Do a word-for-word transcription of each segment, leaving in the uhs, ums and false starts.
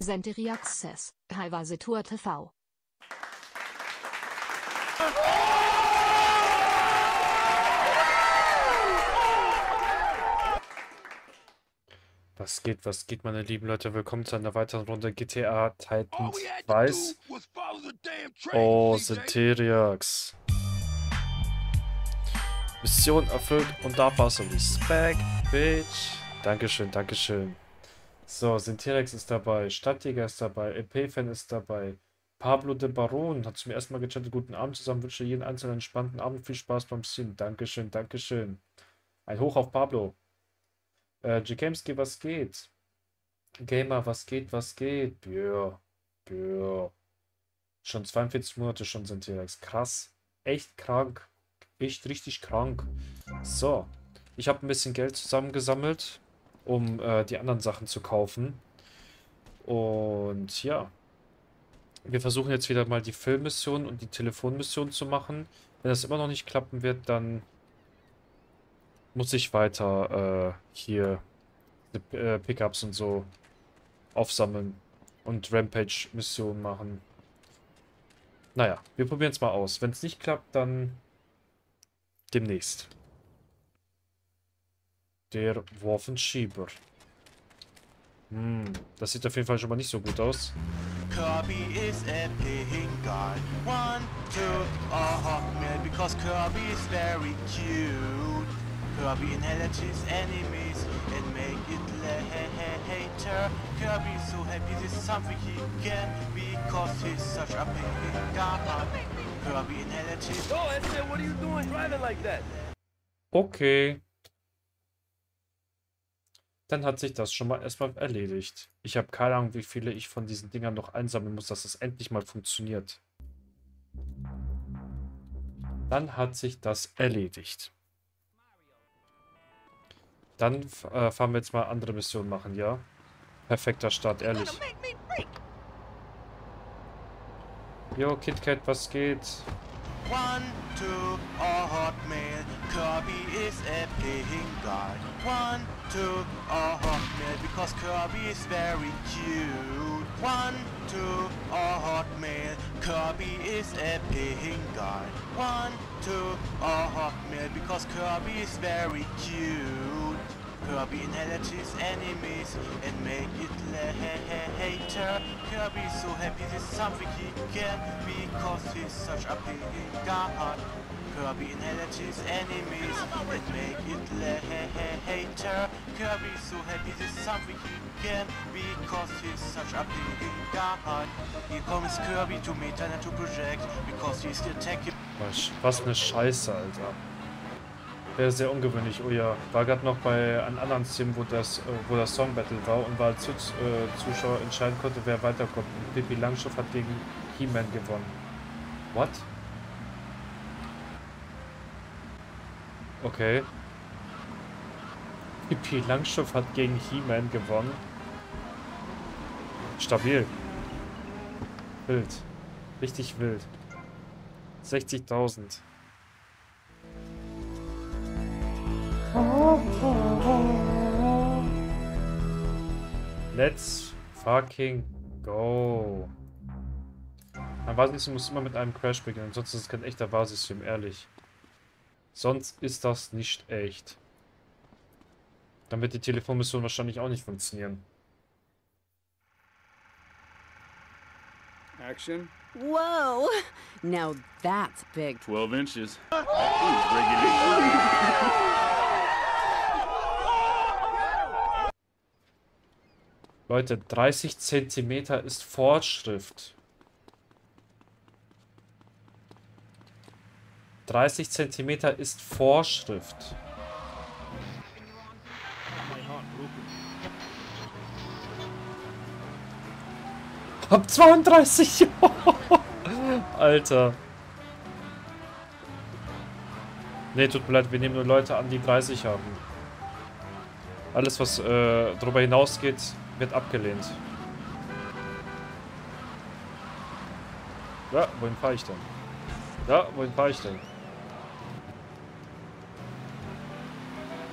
Sentiri Access, Highweise Tour T V. Was geht, was geht, meine lieben Leute? Willkommen zu einer weiteren Runde G T A Titans Weiß. Oh, Sentiriax. Mission erfüllt und da war's und Respect, Bitch. Dankeschön, Dankeschön. So, Sentiriax ist dabei, Stadtjäger ist dabei, E P-Fan ist dabei. Pablo de Baron hat zum ersten Mal gechattet. Guten Abend zusammen, wünsche jeden einzelnen einen entspannten Abend, viel Spaß beim Stream. Dankeschön, Dankeschön. Ein Hoch auf Pablo. Äh, Jekemski, was geht? Gamer, was geht, was geht? Ja, ja. Schon zweiundvierzig Monate schon sind hier. Krass. Echt krank. Echt richtig krank. So. Ich habe ein bisschen Geld zusammengesammelt, um äh, die anderen Sachen zu kaufen. Und ja. Wir versuchen jetzt wieder mal die Filmmission und die Telefonmission zu machen. Wenn das immer noch nicht klappen wird, dann muss ich weiter äh, hier äh, Pickups und so aufsammeln und Rampage-Missionen machen. Naja, wir probieren es mal aus. Wenn es nicht klappt, dann demnächst. Der Waffenschieber. Hm, das sieht auf jeden Fall schon mal nicht so gut aus. Kirby is a pink guy. One, two, a hotmail because Kirby is very cute. Kirby inherits his enemies and make it later. Kirby is so happy this is something he can because he's such a pink guy. Kirby inherits his... Oh, Esther, what are you doing driving like that? Okay. Dann hat sich das schon mal erstmal erledigt. Ich habe keine Ahnung, wie viele ich von diesen Dingern noch einsammeln muss, dass es endlich mal funktioniert. Dann hat sich das erledigt. Dann äh, fahren wir jetzt mal andere Missionen machen, ja? Perfekter Start, ehrlich. Jo, KitKat, was geht? One, two, a hotmail. Kirby is a pink guy. One, two, a hotmail because Kirby is very cute. One, two, a hotmail. Kirby is a pink guy. One, two, a hotmail because Kirby is very cute. Kirby inherits his enemies and make it later. Kirby is so happy this is something he can because he's such a pink guy. Kirby inherits his enemies and make it later. Kirby is so happy this is something he can because he's such a pink guy. Here comes Kirby to meet and to project because he's the attacking. Was, was eine Scheiße, Alter. Wäre sehr ungewöhnlich. Oh ja, war gerade noch bei einem anderen Stream, wo das, wo das Song Battle war und war als äh, Zuschauer entscheiden konnte, wer weiterkommt. Pippi Langstrumpf hat gegen He-Man gewonnen. What? Okay. Pippi Langstrumpf hat gegen He-Man gewonnen. Stabil. Wild. Richtig wild. sechzigtausend. Let's fucking go. Ein Basissystem muss immer mit einem Crash beginnen, sonst ist es kein echter Basissystem, ehrlich. Sonst ist das nicht echt. Dann wird die Telefonmission wahrscheinlich auch nicht funktionieren. Action. Whoa! Now that's big. twelve inches. Who's regulation? Leute, dreißig Zentimeter ist Vorschrift. dreißig Zentimeter ist Vorschrift. Ab zweiunddreißig. Alter. Ne, tut mir leid, wir nehmen nur Leute an, die dreißig haben. Alles, was äh, darüber hinausgeht, wird abgelehnt. Ja, wohin fahre ich denn? Ja, wohin fahre ich denn?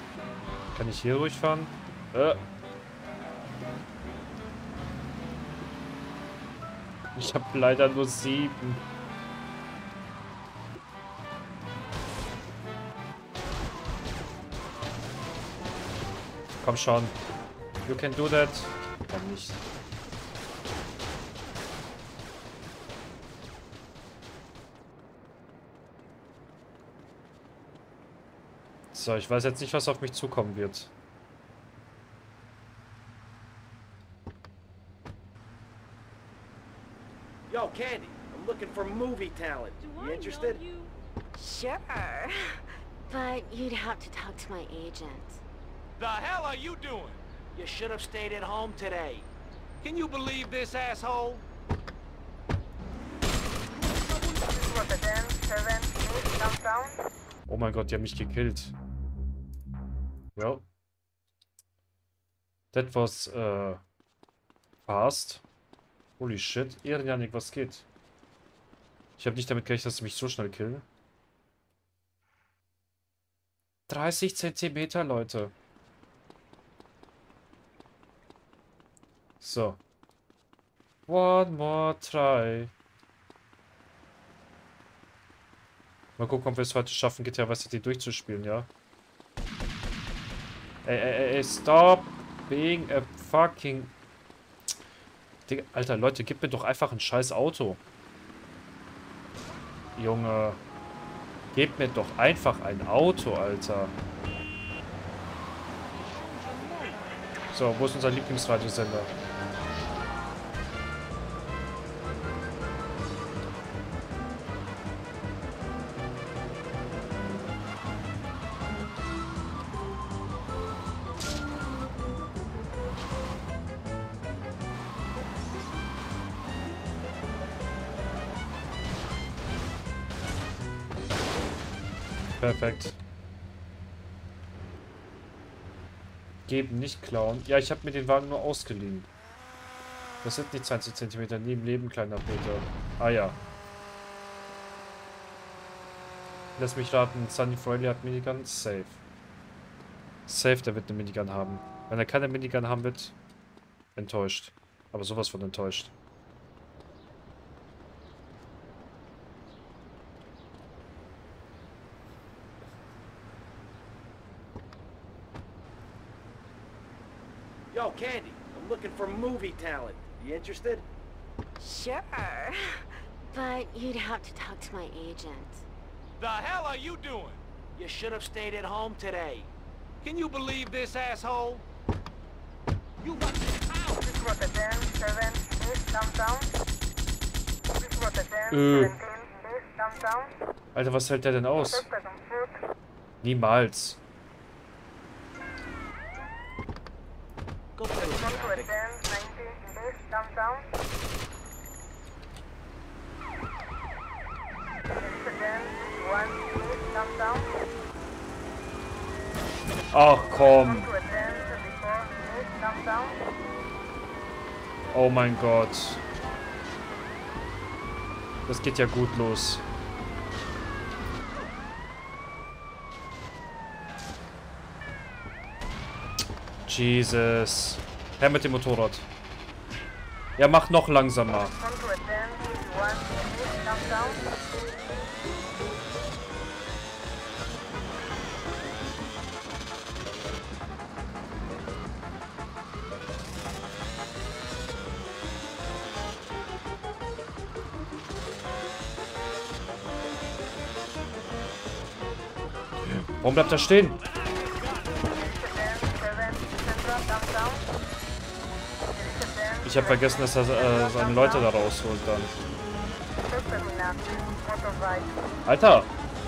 Kann ich hier ruhig fahren? Äh. Ich habe leider nur sieben. Komm schon. You can do that. Komm nicht. So, ich weiß jetzt nicht, was auf mich zukommen wird. Yo, Candy, I'm looking for movie talent. You interested? Sure. But you'd have to talk to my agent. The hell are you doing? You should have stayed at home today. Can you believe this asshole? Oh mein Gott, die haben mich gekillt. Ja. That was uh, fast. Holy shit. Ehrenjanik, was geht? Ich habe nicht damit gerechnet, dass sie mich so schnell killen. dreißig Zentimeter, Leute. So. One more try. Mal gucken, ob wir es heute schaffen, G T A Vice City durchzuspielen, ja? Ey, ey, ey, stop being a fucking... Digga, Alter, Leute, gib mir doch einfach ein scheiß Auto. Junge. Gebt mir doch einfach ein Auto, Alter. So, wo ist unser Lieblingsradiosender? Perfekt. Geben, nicht klauen. Ja, ich habe mir den Wagen nur ausgeliehen. Das sind nicht zwanzig Zentimeter. Nie im Leben, kleiner Peter. Ah ja. Lass mich raten. Sunny Friday hat Minigun. Safe. Safe, der wird eine Minigun haben. Wenn er keine Minigun haben wird, enttäuscht. Aber sowas von enttäuscht. Yo, Candy, I'm looking for movie talent. You interested? Sure. But you'd have to talk to my agent. The hell are you doing? You should have stayed at home today. Can you believe this asshole? You got Äh. Alter, was hält der denn aus? Niemals. Ach komm. Oh mein Gott. Das geht ja gut los. Jesus. Her mit dem Motorrad. Ja, mach noch langsamer. Warum bleibt er stehen? Ich habe vergessen, dass er äh, seine Leute da rausholt dann. Alter!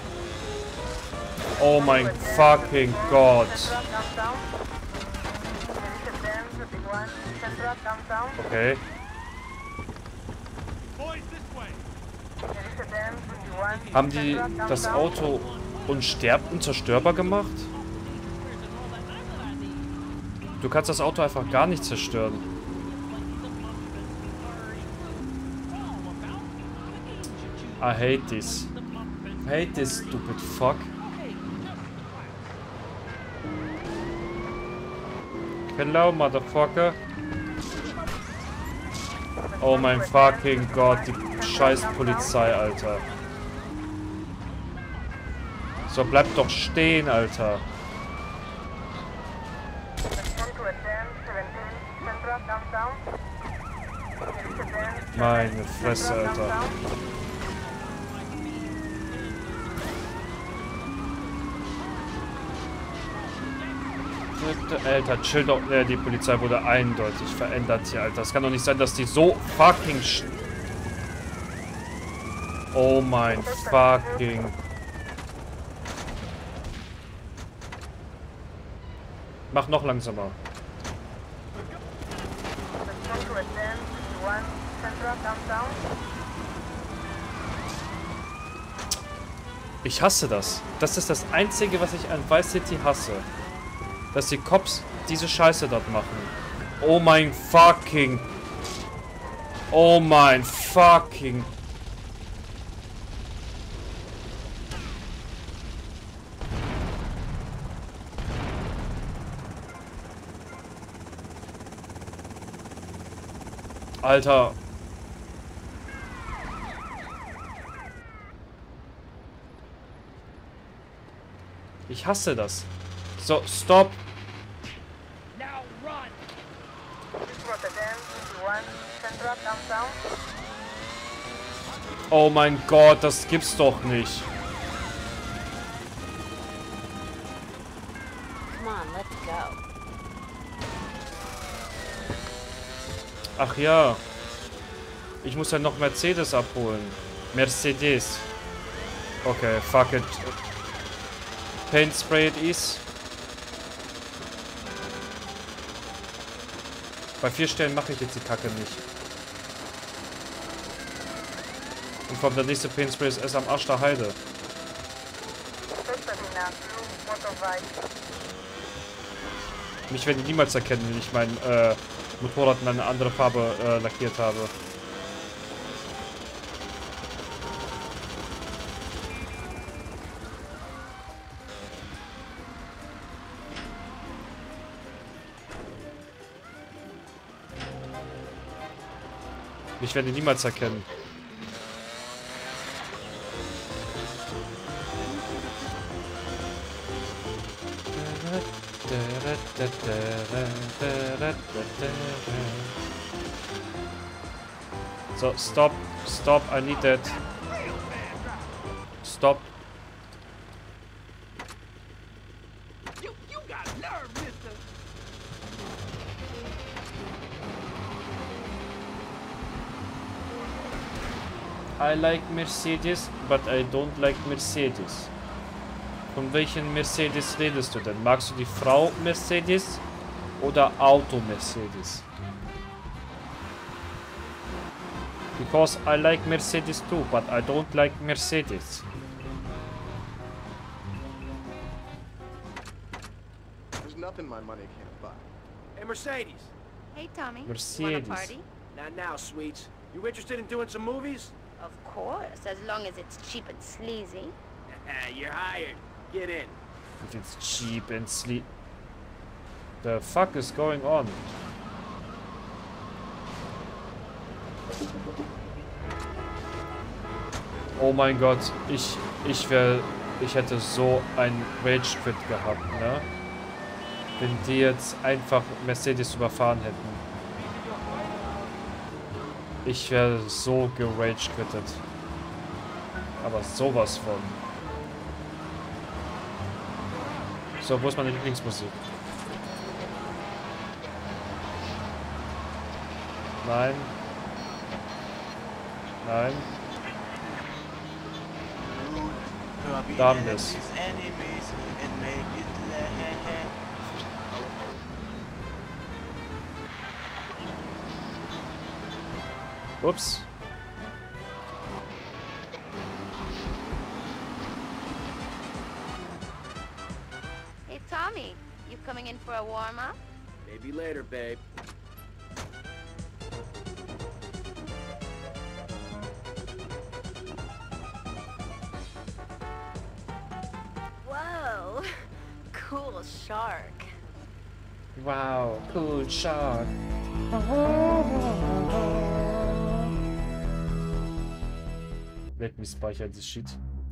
Oh mein fucking Gott! Okay. Haben die das Auto unsterb- unzerstörbar gemacht? Du kannst das Auto einfach gar nicht zerstören. I hate this. I hate this stupid fuck. Hello, motherfucker. Oh mein fucking Gott, die scheiß Polizei, Alter. So, bleib doch stehen, Alter. Meine Fresse, Alter. Alter, chill doch. Äh, die Polizei wurde eindeutig verändert hier, Alter. Es kann doch nicht sein, dass die so fucking... Sch oh mein fucking... Mach noch langsamer. Ich hasse das. Das ist das Einzige, was ich an Vice City hasse. Dass die Cops diese Scheiße dort machen. Oh mein fucking... Oh mein fucking... Alter. Ich hasse das. So, stopp. Oh mein Gott, das gibt's doch nicht. Come on, let's go. Ach ja. Ich muss ja noch Mercedes abholen. Mercedes. Okay, fuck it. Paint spray it is. Bei vier Stellen mache ich jetzt die Kacke nicht. Und vor allem der nächste Paint Spray ist erst am Arsch der Heide. Mich werden die niemals erkennen, wenn ich mein äh, Motorrad in eine andere Farbe äh, lackiert habe. Ich werde ihn niemals erkennen. So, stop. Stop, I need that. Stop. I like Mercedes, but I don't like Mercedes. Von welchen Mercedes redest du denn? Magst du die Frau Mercedes oder Auto Mercedes? Because I like Mercedes too, but I don't like Mercedes. There's nothing my money can't buy. Hey, Mercedes. Hey, Tommy. Mercedes. Wanna party? Not now, sweets. You interested in doing some movies? Of course, as long as it's cheap and sleazy. You're hired. Get in. If it's cheap and sleep. The fuck is going on? Oh mein Gott, ich, ich wäre, ich hätte so ein Rage Quit gehabt, ne? Wenn die jetzt einfach Mercedes überfahren hätten. Ich wäre so gerage quittet. Aber sowas von. So, wo ist meine Lieblingsmusik? Nein. Nein. Da haben wir es. Ups. Hey, Tommy, you coming in for a warm-up? Maybe later, babe. Whoa, cool shark. Wow, cool shark. Let me speichern this shit.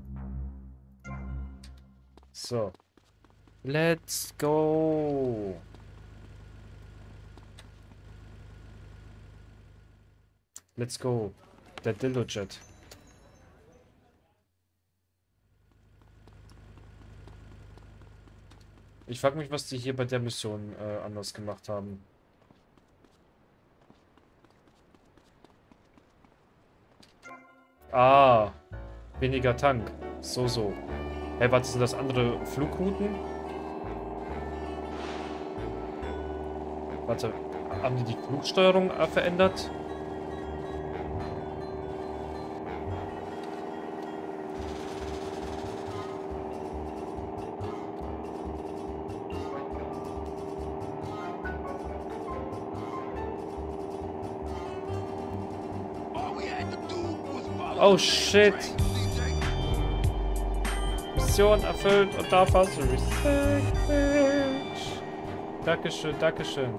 So. Let's go. Let's go. Der Dildo-Jet. Ich frage mich, was die hier bei der Mission äh, anders gemacht haben. Ah. Weniger Tank. So, so. Hey, was sind das andere Flugrouten? Warte. Haben die die Flugsteuerung äh, verändert? Oh shit. Mission erfüllt und da fast Respekt. Dankeschön, Dankeschön.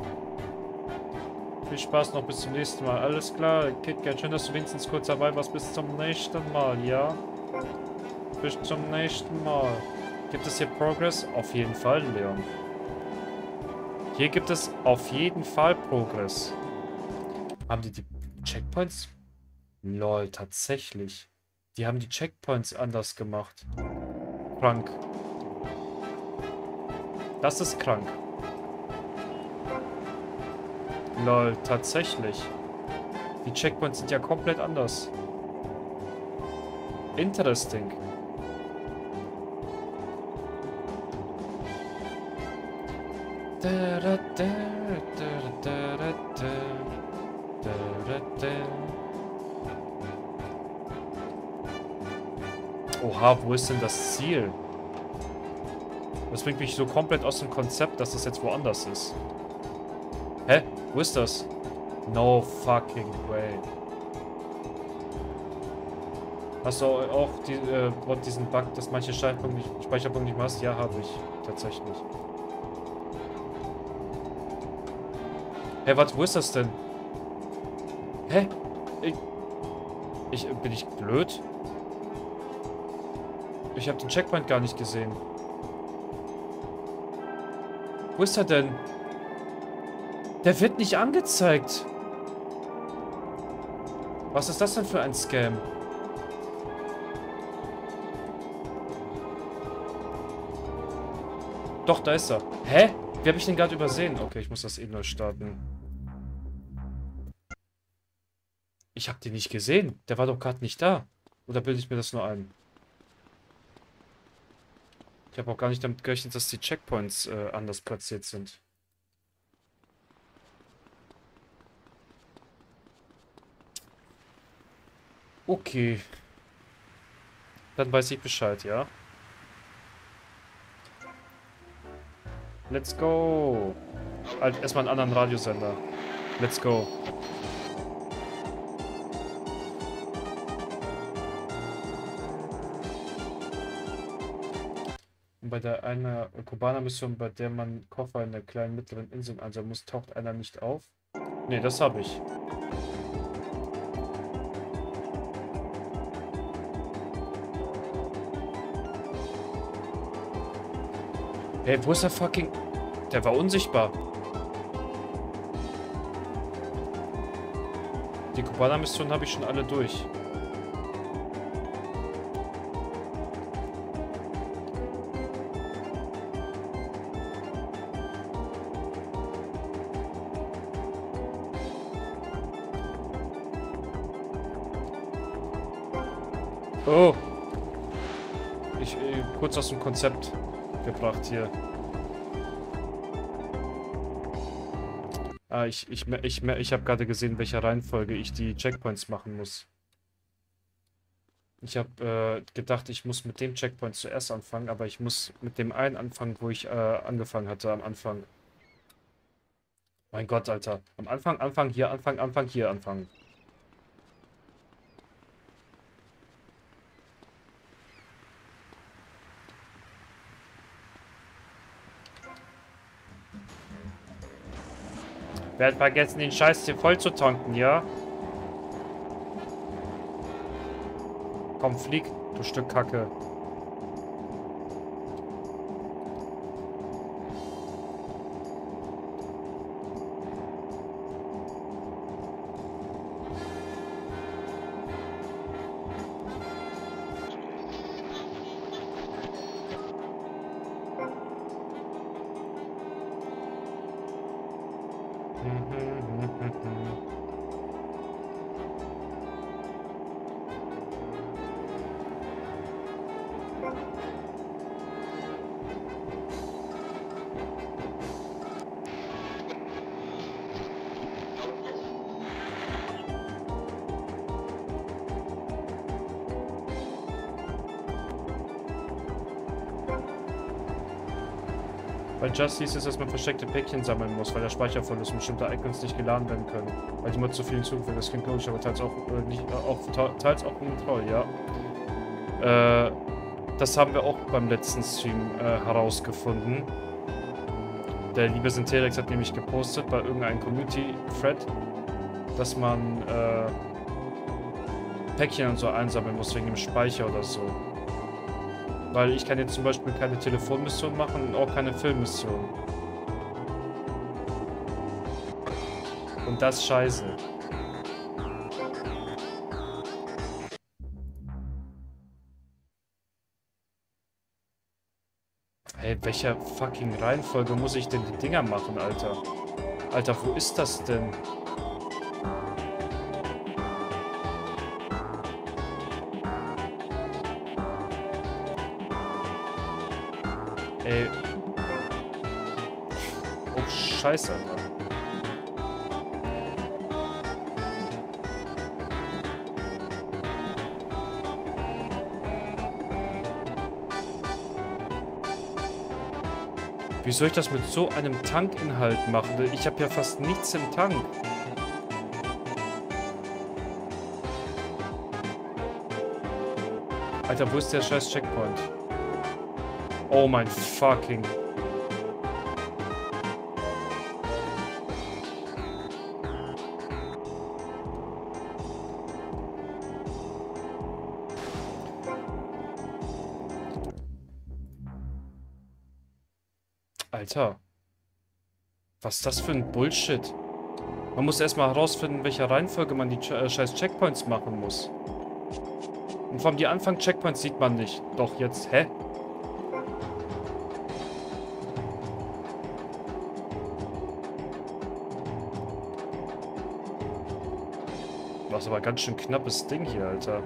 Viel Spaß noch bis zum nächsten Mal. Alles klar, KitKat, schön, dass du wenigstens kurz dabei warst. Bis zum nächsten Mal, ja? Bis zum nächsten Mal. Gibt es hier Progress? Auf jeden Fall, Leon. Hier gibt es auf jeden Fall Progress. Haben die die Checkpoints? Lol, tatsächlich. Die haben die Checkpoints anders gemacht. Krank. Das ist krank. Lol, tatsächlich. Die Checkpoints sind ja komplett anders. Interesting. Da, da, da, da, da, da, da, da, da. Oha, wo ist denn das Ziel? Das bringt mich so komplett aus dem Konzept, dass das jetzt woanders ist. Hä? Wo ist das? No fucking way. Hast du auch die, äh, diesen Bug, dass manche Speicherpunkte nicht, Speicherpunkte nicht machst? Ja, habe ich. Tatsächlich. Hä, was? Wo ist das denn? Hä? Ich, ich, bin ich blöd? Ich habe den Checkpoint gar nicht gesehen. Wo ist er denn? Der wird nicht angezeigt. Was ist das denn für ein Scam? Doch, da ist er. Hä? Wie habe ich den gerade übersehen? Okay, ich muss das eben neu starten. Ich habe den nicht gesehen. Der war doch gerade nicht da. Oder bilde ich mir das nur ein? Ich habe auch gar nicht damit gerechnet, dass die Checkpoints äh, anders platziert sind. Okay. Dann weiß ich Bescheid, ja? Let's go. Halt erstmal einen anderen Radiosender. Let's go. Bei der einer Kubaner-Mission, bei der man Koffer in der kleinen mittleren Insel einsammeln muss, taucht einer nicht auf? Ne, das habe ich. Hey, wo ist der fucking... Der war unsichtbar. Die Kubaner-Mission habe ich schon alle durch. Oh. Ich äh, kurz aus dem Konzept gebracht hier. Ah, ich, ich, ich, ich habe gerade gesehen, in welcher Reihenfolge ich die Checkpoints machen muss. Ich habe äh, gedacht, ich muss mit dem Checkpoint zuerst anfangen, aber ich muss mit dem einen anfangen, wo ich äh, angefangen hatte am Anfang. Mein Gott, Alter. Am Anfang, Anfang, hier, Anfang, Anfang, hier, anfangen. Werd vergessen, den Scheiß hier voll zu tanken, ja? komm, flieg, du Stück Kacke. Bei Just hieß es, dass man versteckte Päckchen sammeln muss, weil der Speicher voll ist und bestimmte Icons nicht geladen werden können. Weil die Mod zu vielen zugefügt. Das klingt logisch, aber teils auch, äh, nicht, äh, auch, teils auch toll, ja. Äh, das haben wir auch beim letzten Stream äh, herausgefunden. Der liebe Sinterex hat nämlich gepostet bei irgendeinem Community-Thread, dass man äh, Päckchen und so einsammeln muss wegen dem Speicher oder so. Weil ich kann jetzt zum Beispiel keine Telefonmission machen und auch keine Filmmission. Und das ist scheiße. Hey, welcher fucking Reihenfolge muss ich denn die Dinger machen, Alter? Alter, wo ist das denn? Ey. Oh, scheiße, Alter. Wie soll ich das mit so einem Tankinhalt machen? Ich habe ja fast nichts im Tank. Alter, wo ist der scheiß Checkpoint? Oh mein fucking... Alter. Was ist das für ein Bullshit? Man muss erstmal herausfinden, in welcher Reihenfolge man die äh, scheiß Checkpoints machen muss. Und vor allem die Anfang-Checkpoints sieht man nicht. Doch jetzt, hä? Das ist aber ein ganz schön knappes Ding hier, Alter.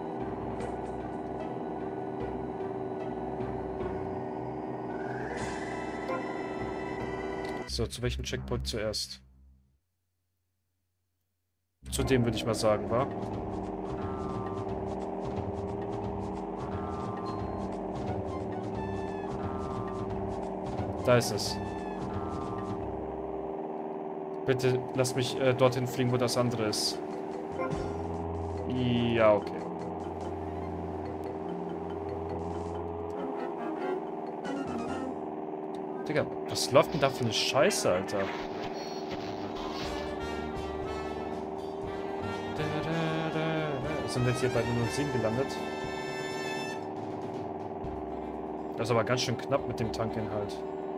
So, zu welchem Checkpoint zuerst? Zu dem würde ich mal sagen, wa? Da ist es. Bitte lass mich äh, dorthin fliegen, wo das andere ist. Ja, okay. Digga, was läuft denn da für eine Scheiße, Alter? Sind wir jetzt hier bei null sieben gelandet? Das ist aber ganz schön knapp mit dem Tankinhalt.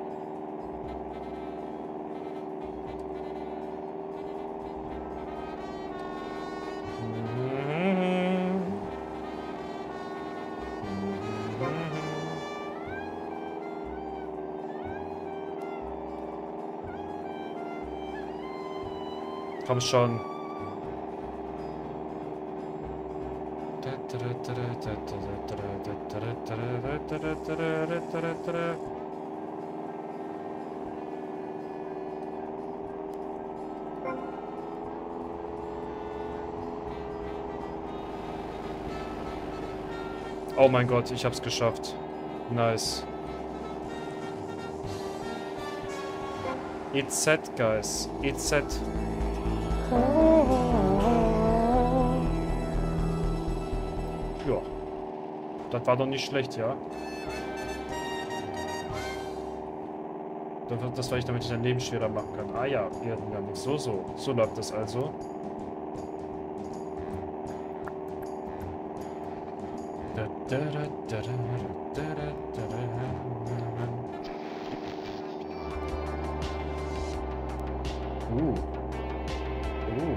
Komm schon. Oh mein Gott, ich hab's geschafft. Nice. E Z, guys. E Z. Ja. Das war doch nicht schlecht, ja. Das war ich, damit ich dein Leben schwerer machen kann. Ah ja, wir hatten ja nicht. So, so. So läuft das also. Uh. Uh.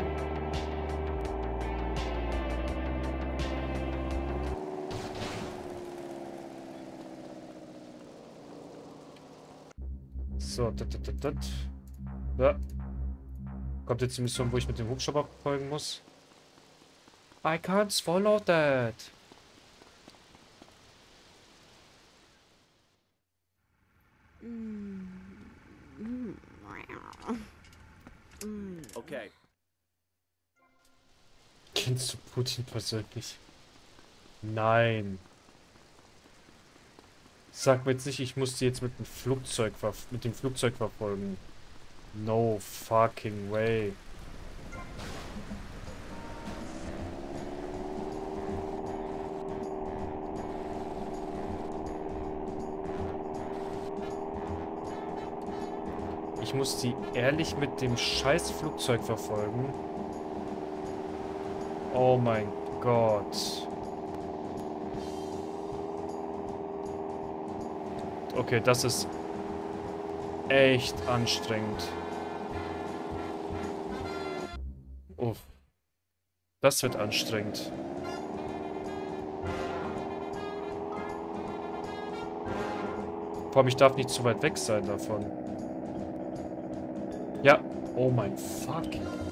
So, dat, dat, dat, dat. Ja. Kommt jetzt die Mission, wo ich mit dem Hubschrauber folgen muss. I can't follow that. Okay. Kennst du Putin persönlich? Nein. Sag mir jetzt nicht, ich muss die jetzt mit dem Flugzeug mit dem Flugzeug verfolgen. No fucking way. Ich muss die ehrlich mit dem scheiß Flugzeug verfolgen. Oh mein Gott. Okay, das ist echt anstrengend. Uff. Das wird anstrengend. Vor allem, ich darf nicht zu weit weg sein davon. Ja. Oh mein Fuck.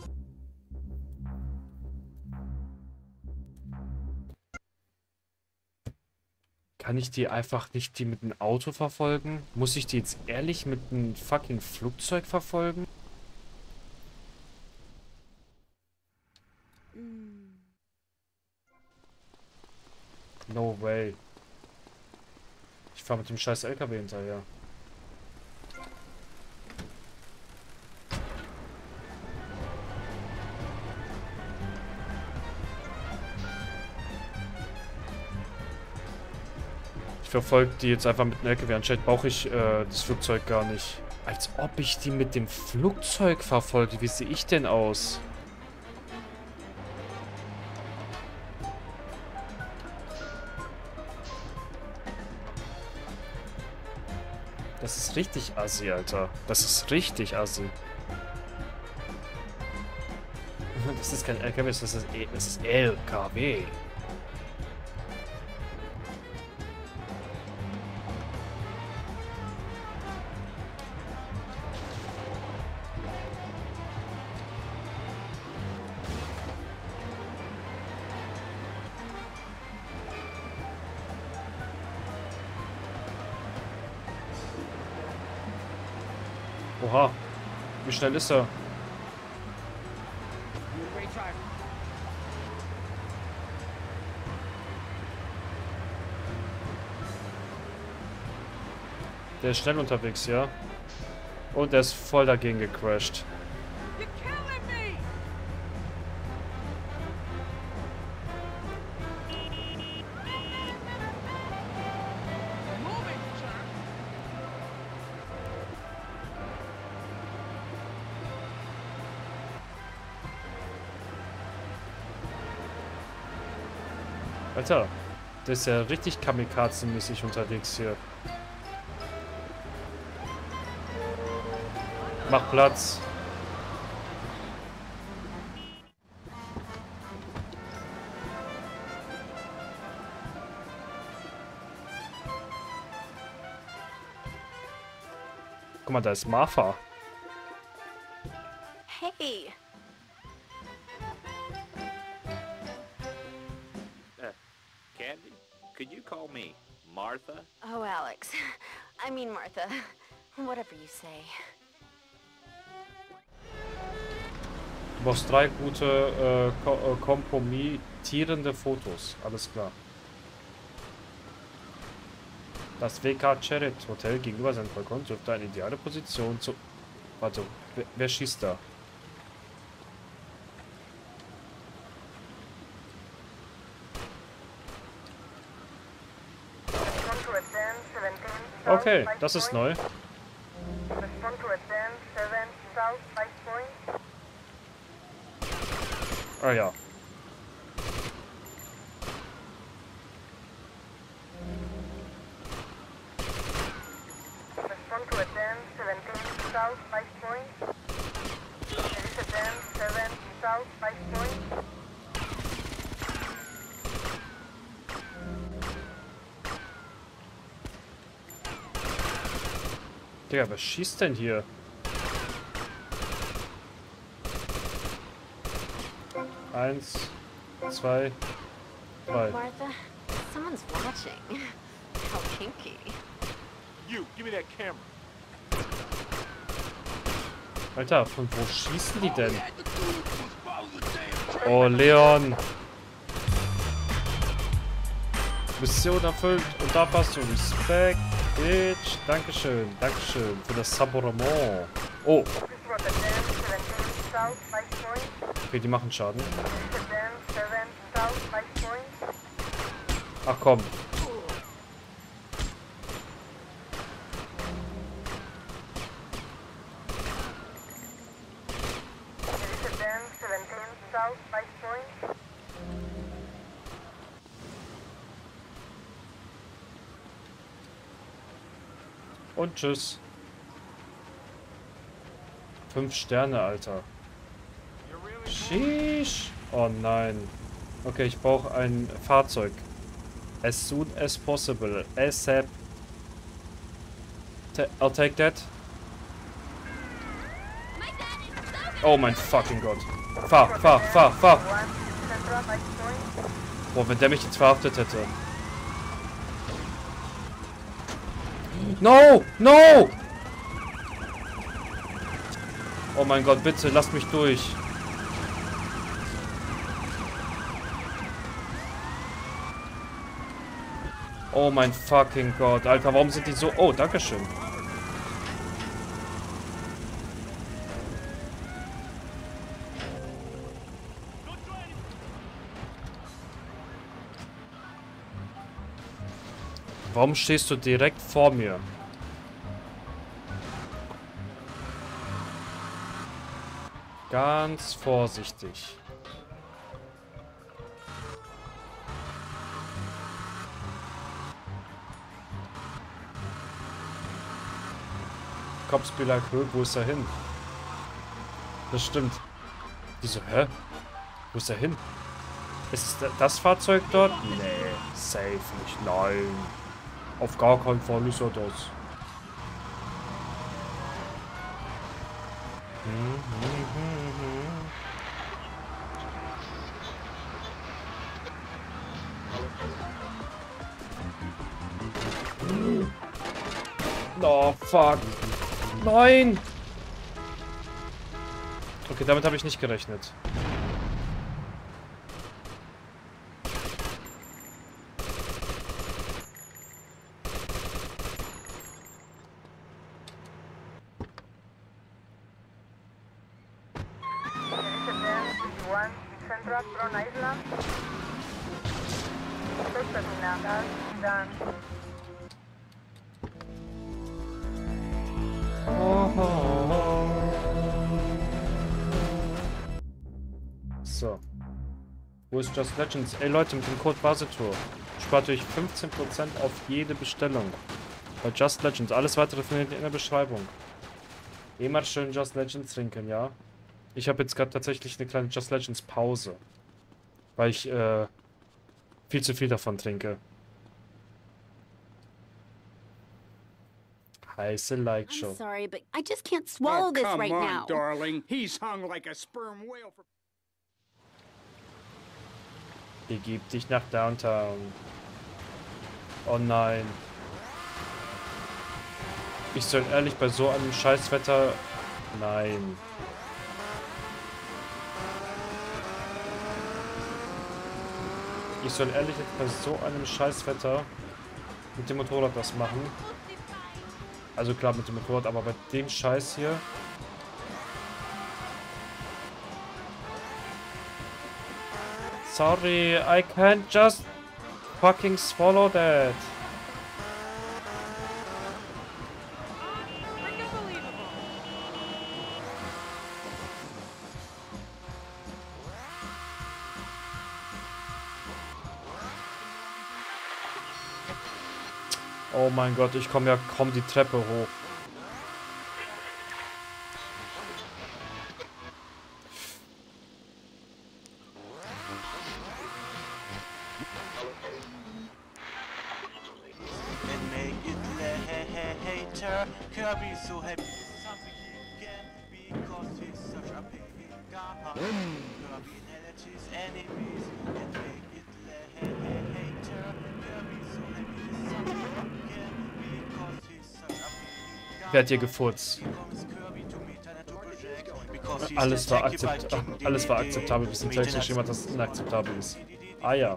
Kann ich die einfach nicht die mit dem Auto verfolgen? Muss ich die jetzt ehrlich mit einem fucking Flugzeug verfolgen? No way. Ich fahre mit dem scheiß L K W hinterher. Ich verfolge die jetzt einfach mit dem L K W. Anscheinend brauche ich äh, das Flugzeug gar nicht. Als ob ich die mit dem Flugzeug verfolge. Wie sehe ich denn aus? Das ist richtig assi, Alter. Das ist richtig assi. Das ist kein L K W, das ist, e das ist L K W. Oha, wie schnell ist er? Der ist schnell unterwegs, ja? Und der ist voll dagegen gecrashed. Alter, der ist ja richtig kamikaze-mäßig unterwegs hier. Mach Platz. Guck mal, da ist Martha. Hey. Candy, could you call me Martha? Oh, Alex. I mean Martha. Whatever you say. Du brauchst drei gute, äh, ko äh, kompromittierende Fotos. Alles klar. Das W K Charit Hotel gegenüber seinem Balkon dürfte eine ideale Position zu... Warte, wer, wer schießt da? Okay, das ist neu. Ah ja. Digga, was schießt denn hier? Eins, zwei, drei. Martha, someone's watching. How kinky. You, give me that camera. Alter, von wo schießen die denn? Oh, Leon. Mission erfüllt und da passt du. Respekt, Bitch. Dankeschön, Dankeschön für das Abonnement. Oh. Okay, die machen Schaden. Ach komm. Und tschüss. Fünf Sterne, Alter. Sheesh. Oh nein. Okay, ich brauche ein Fahrzeug. As soon as possible. ASAP. I'll take that. Oh mein fucking Gott. Fahr, fahr, fahr, fahr. Boah, wenn der mich jetzt verhaftet hätte. No! No! Oh mein Gott, bitte, lasst mich durch. Oh mein fucking Gott. Alter, warum sind die so... Oh, dankeschön. Warum stehst du direkt vor mir? Ganz vorsichtig. Cops be like, wo ist er hin? Das stimmt. Die so, hä? Wo ist er hin? Ist das Fahrzeug dort? Nee, safe nicht. Nein. Auf gar keinen Fall ist er das. Oh, fuck. Nein! Okay, damit habe ich nicht gerechnet. So. Wo ist Just Legends? Ey Leute, mit dem Code Basetour spart euch fünfzehn Prozent auf jede Bestellung. Bei Just Legends. Alles weitere findet ihr in der Beschreibung. Immer schön Just Legends trinken, ja? Ich habe jetzt gerade tatsächlich eine kleine Just Legends Pause. Weil ich äh, viel zu viel davon trinke. Heiße Like Show. I'm sorry, but I just can't swallow Oh, this come right on, now. darling. He's hung like a sperm whale for... Begib dich nach Downtown. Oh nein. Ich soll ehrlich bei so einem Scheißwetter... Nein. Ich soll ehrlich jetzt bei so einem Scheißwetter mit dem Motorrad das machen. Also klar mit dem Motorrad, aber bei dem Scheiß hier... Sorry, I can't just fucking swallow that. Oh mein Gott, ich komme ja kaum die Treppe hoch. hater. Kirby is so happy with something he can because he's such a big guy. Kirby inherits his enemies and make it later. Kirby is so happy with something he can because he's such a big guy. Wer hat hier gefurzt? Alles war, akzept alles war akzeptabel, bis der Text geschrieben hat, dass es inakzeptabel ist. Ah ja.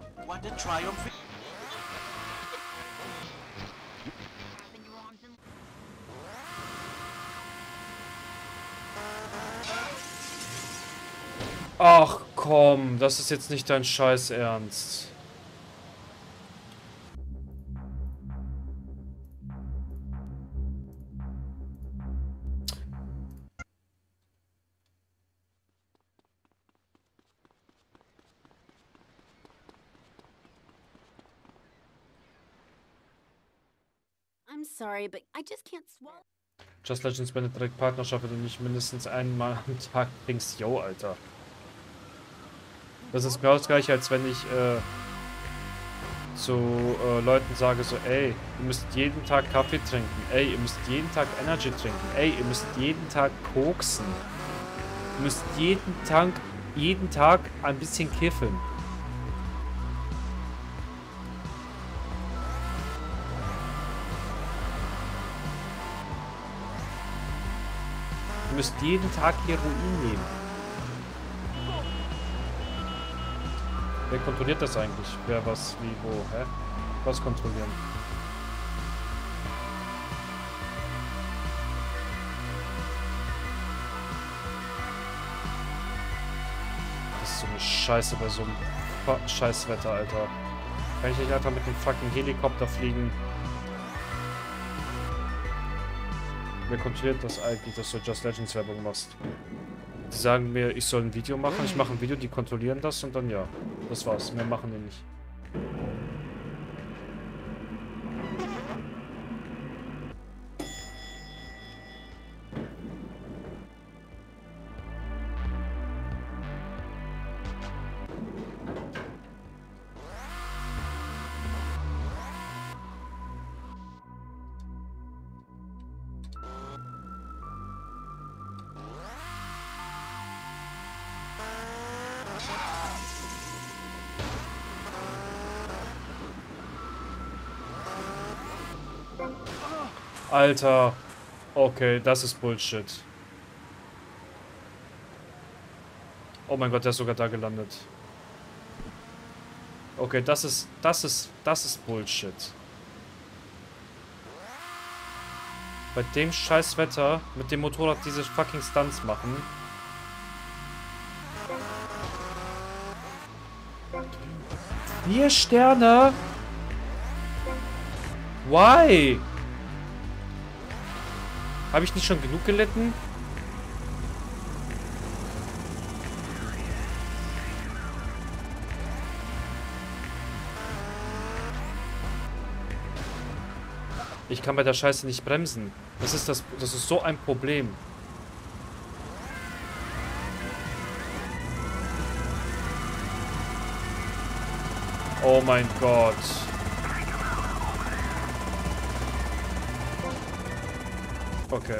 Ach komm, das ist jetzt nicht dein Scheiß Ernst. I'm sorry, but I just can't swallow. Just Legends beendet direkt Partnerschaft, wenn du nicht mindestens einmal am Tag trinkst. Yo, Alter. Das ist genau das gleiche, als wenn ich äh, zu äh, Leuten sage so, ey, ihr müsst jeden Tag Kaffee trinken. Ey, ihr müsst jeden Tag Energy trinken. Ey, ihr müsst jeden Tag koksen. Ihr müsst jeden Tag, jeden Tag ein bisschen kiffen. Ihr müsst jeden Tag Heroin nehmen. Wer kontrolliert das eigentlich? Wer was, wie, wo, hä? Was kontrollieren? Das ist so eine Scheiße bei so einem Scheißwetter, Alter. Kann ich nicht einfach mit dem fucking Helikopter fliegen? Wer kontrolliert das eigentlich, dass du Just Legends Werbung machst? Die sagen mir, ich soll ein Video machen, ich mache ein Video, die kontrollieren das und dann ja. Das war's, mehr machen die nicht. Alter. Okay, das ist Bullshit. Oh mein Gott, der ist sogar da gelandet. Okay, das ist, das ist, das ist Bullshit. Bei dem scheiß Wetter mit dem Motorrad diese fucking Stunts machen. Vier Sterne? Why? Habe ich nicht schon genug gelitten? Ich kann bei der Scheiße nicht bremsen. Das ist das, das ist so ein Problem. Oh mein Gott. Okay.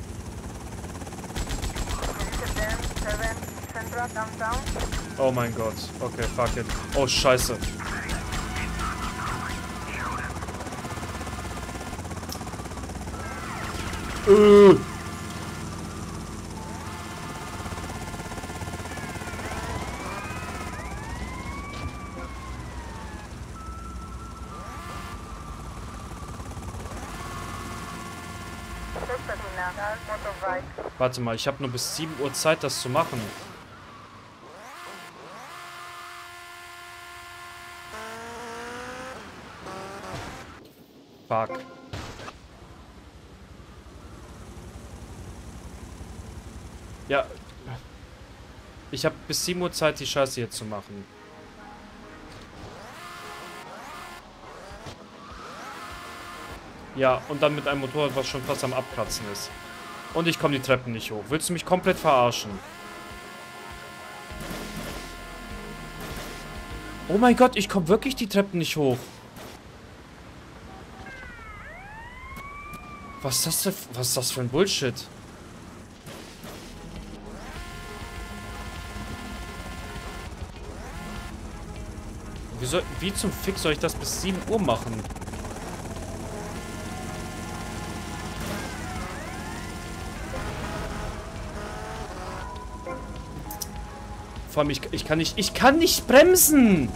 Oh mein Gott. Okay, fuck it. Oh, scheiße. Äh. Warte mal, ich habe nur bis sieben Uhr Zeit, das zu machen. Fuck. Ja. Ich habe bis sieben Uhr Zeit, die Scheiße hier zu machen. Ja, und dann mit einem Motorrad, was schon fast am Abkratzen ist. Und ich komme die Treppen nicht hoch. Willst du mich komplett verarschen? Oh mein Gott, ich komme wirklich die Treppen nicht hoch. Was ist das für, was ist das für ein Bullshit? Wie, soll, wie zum Fick soll ich das bis sieben Uhr machen? Vor allem, ich, ich kann nicht, ich kann nicht bremsen!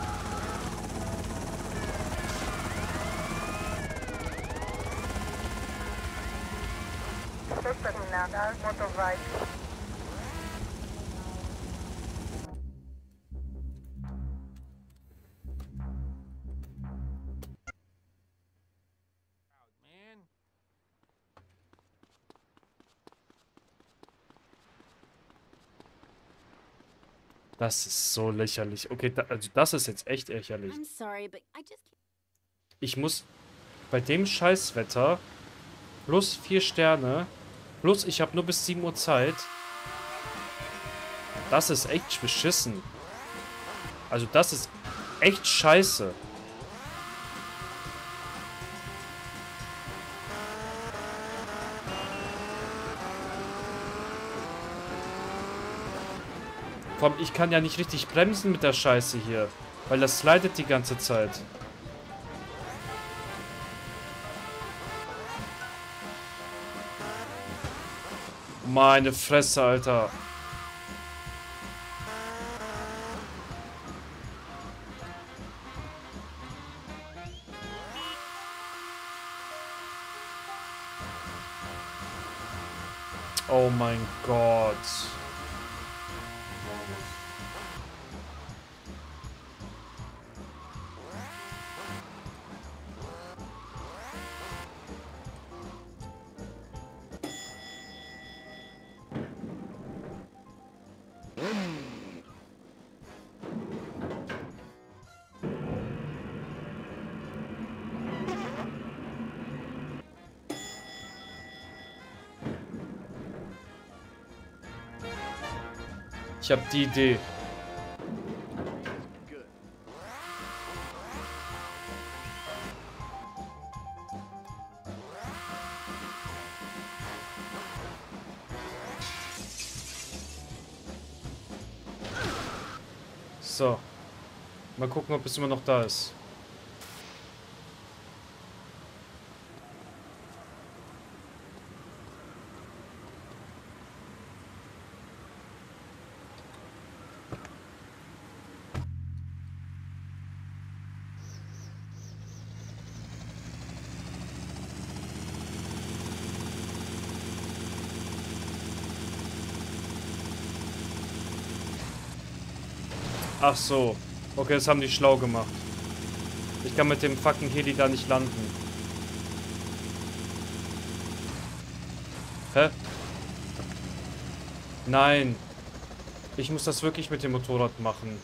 Das ist so lächerlich. Okay, da, also das ist jetzt echt lächerlich. I'm sorry, but I just Ich muss bei dem Scheißwetter plus vier Sterne plus ich habe nur bis sieben Uhr Zeit. Das ist echt beschissen. Also das ist echt scheiße. Vor allem, ich kann ja nicht richtig bremsen mit der Scheiße hier. Weil das slidet die ganze Zeit. Meine Fresse, Alter. Oh mein Gott. Ich habe die Idee. So. Mal gucken, ob es immer noch da ist. Ach so. Okay, das haben die schlau gemacht. Ich kann mit dem fucking Heli da nicht landen. Hä? Nein. Ich muss das wirklich mit dem Motorrad machen.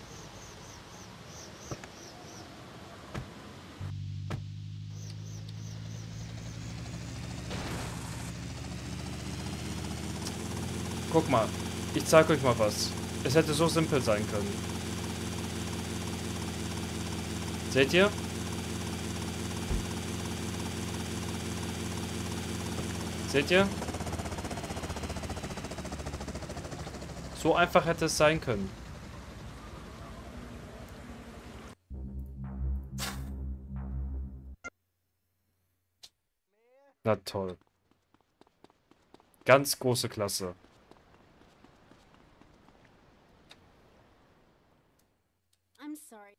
Guck mal. Ich zeig euch mal was. Es hätte so simpel sein können. Seht ihr? Seht ihr? So einfach hätte es sein können. Na toll. Ganz große Klasse. I'm sorry.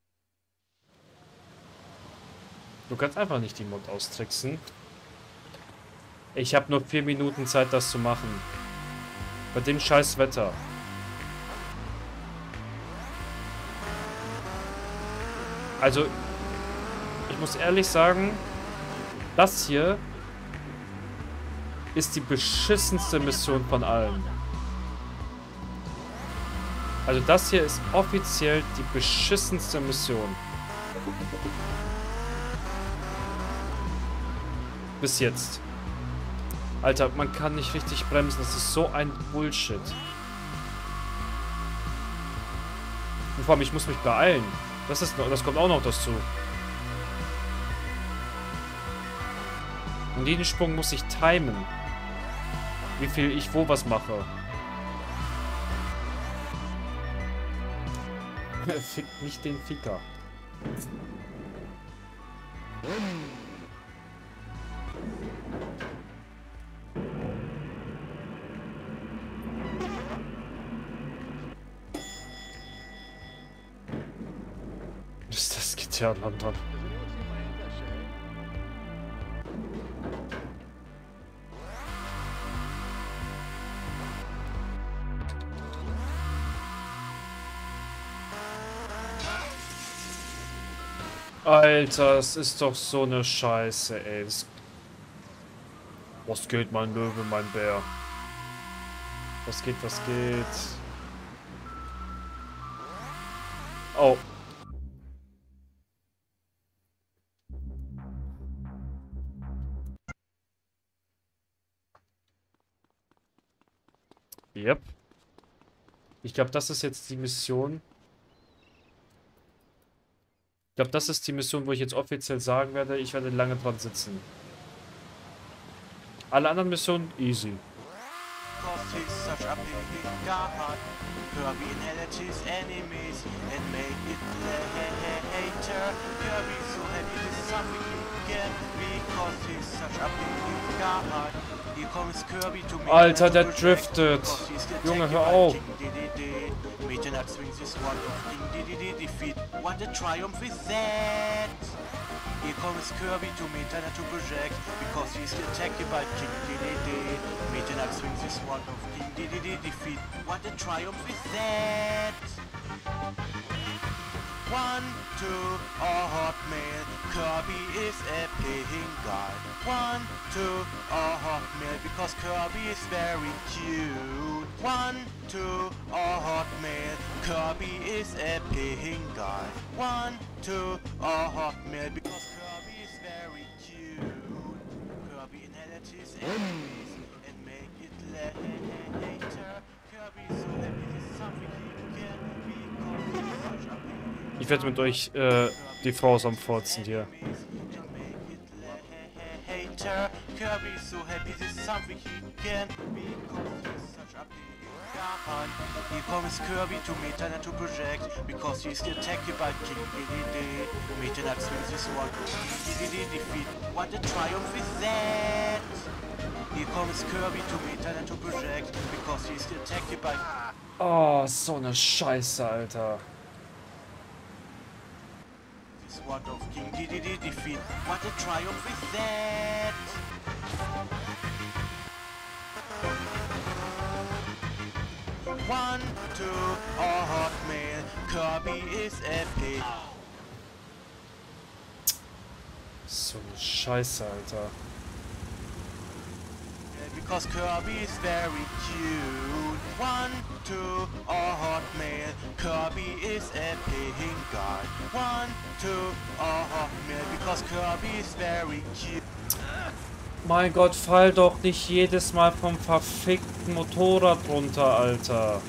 Du kannst einfach nicht die Mod austricksen. Ich habe nur vier Minuten Zeit, das zu machen. Bei dem scheiß Wetter. Also, ich muss ehrlich sagen, das hier ist die beschissenste Mission von allen. Also das hier ist offiziell die beschissenste Mission. Bis jetzt. Alter, man kann nicht richtig bremsen. Das ist so ein Bullshit. Und vor allem, ich muss mich beeilen. Das ist, das kommt auch noch dazu. Und jeden Sprung muss ich timen. Wie viel ich wo was mache. Fickt nicht den Ficker. Ist das G T A London? Alter, es ist doch so eine Scheiße, ey. Das was geht, mein Löwe, mein Bär? Was geht, was geht? Oh. Yep. Ich glaube, das ist jetzt die Mission. Ich glaube, das ist die Mission, wo ich jetzt offiziell sagen werde, ich werde lange dran sitzen. Alle anderen Missionen easy. Alter, der driftet. Junge, hör auf. Here comes Kirby to meet and to project because he's attacked by King Dedede. Meta swings his wand of King Dedede defeat. What a triumph is that? One, two, a hot mail. Kirby is a paying guy. One, two, a hot mail because Kirby is very cute. One, two, a hot mail. Kirby is a paying guy. One, two, a hot mail because Kirby is very cute. Kirby inherits his enemies and make it later. Kirby is so happy this is something he can because he's such a Ich werde mit euch äh, die Frau am Furzen hier. Kirby is so happy this is something he can because he's such a Here comes Kirby to Meta and to project because he's attacked by King Dedede. Meta and swings his wand to King Dedede defeat. What a triumph is that? Here comes Kirby to Meta and to project because he's attacked by. Oh, so eine Scheiße, Alter. This wand of King Dedede defeat. What a triumph is that? One, two, a hot mail. Kirby is epic. So eine Scheiße, Alter. Because Kirby is very cute. One, two, a hot mail. Kirby is a paying guy. One, two, a hot mail. Because Kirby is very cute. Mein Gott, fall doch nicht jedes Mal vom verfickten Motorrad runter, Alter.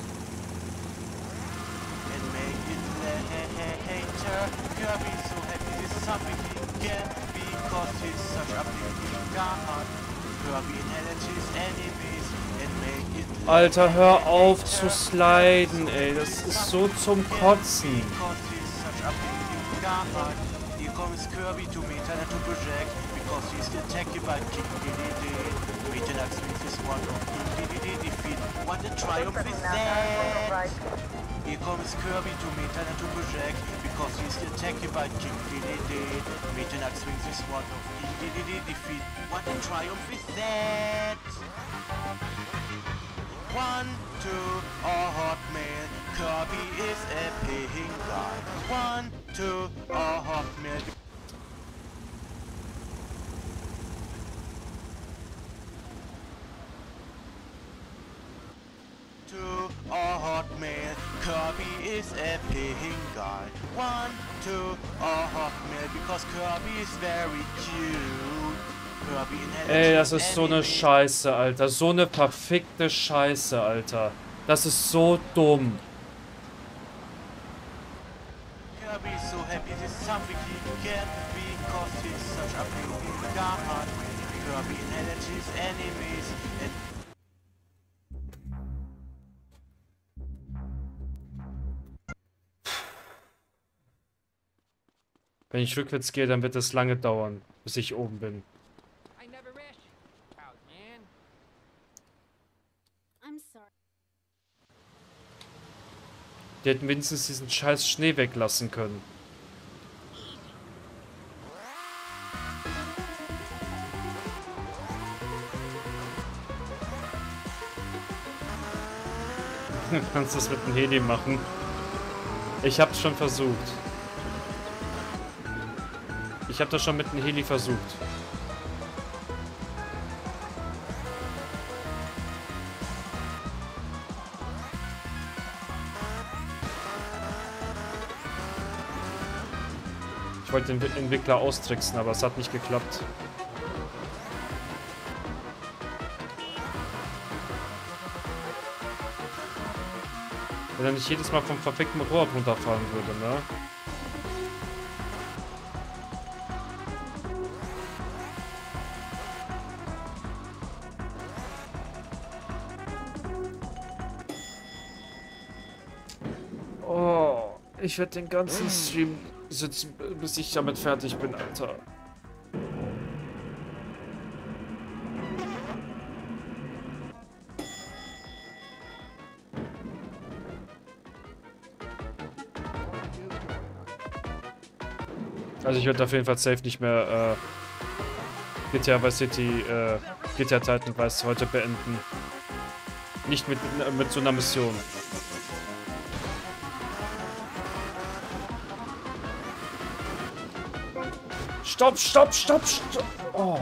And make it later. Kirby is so happy this is something he can because he's such a big god. Kirby inherits his enemies and make it Alter, hör auf zu sliden, ey. Das ist so zum Kotzen. because he's such a big god. Here comes Kirby to meet and to project because he's attacked by King Dedede. Meta and swings his wand of King Dedede defeat. What a triumph is that? Here comes Kirby to meet and to project because he's attacked by King Dedede. Meta and swings his wand of King Dedede defeat. What a triumph is that? One, two, a hot mail. Kirby is a paying guy. One, two, a hot mail. Two, a hot mail. Kirby is a paying guy. One, two, a hot mail because Kirby is very cute. Kirby inherits Ey, das his ist so eine enemies. Scheiße, Alter. So eine verfickte Scheiße, Alter. Das ist so dumm. Kirby is so happy this is something he can because he's such a big god. Kirby inherits his enemies and Wenn ich rückwärts gehe, dann wird es lange dauern, bis ich oben bin. I'm sorry. Die hätten wenigstens diesen scheiß Schnee weglassen können. Du kannst das mit dem Heli machen. Ich hab's schon versucht. Ich hab das schon mit dem Heli versucht. Ich wollte den Entwickler austricksen, aber es hat nicht geklappt. Wenn er nicht jedes Mal vom verfickten Motorrad runterfahren würde, ne? Oh, ich werde den ganzen Stream sitzen, bis ich damit fertig bin, Alter. Also ich werde auf jeden Fall safe nicht mehr äh, G T A Vice City, äh, G T A Titan Vice heute beenden. Nicht mit, mit so einer Mission. Stopp, stopp, stopp, stopp. Oh.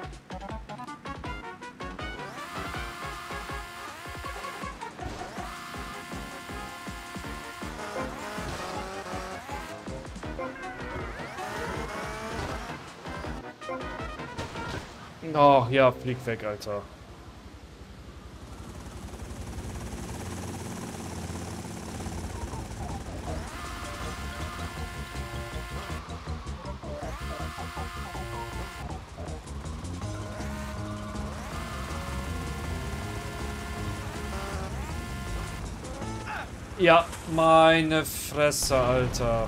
Oh, ja, flieg weg, Alter. Ja, meine Fresse, Alter.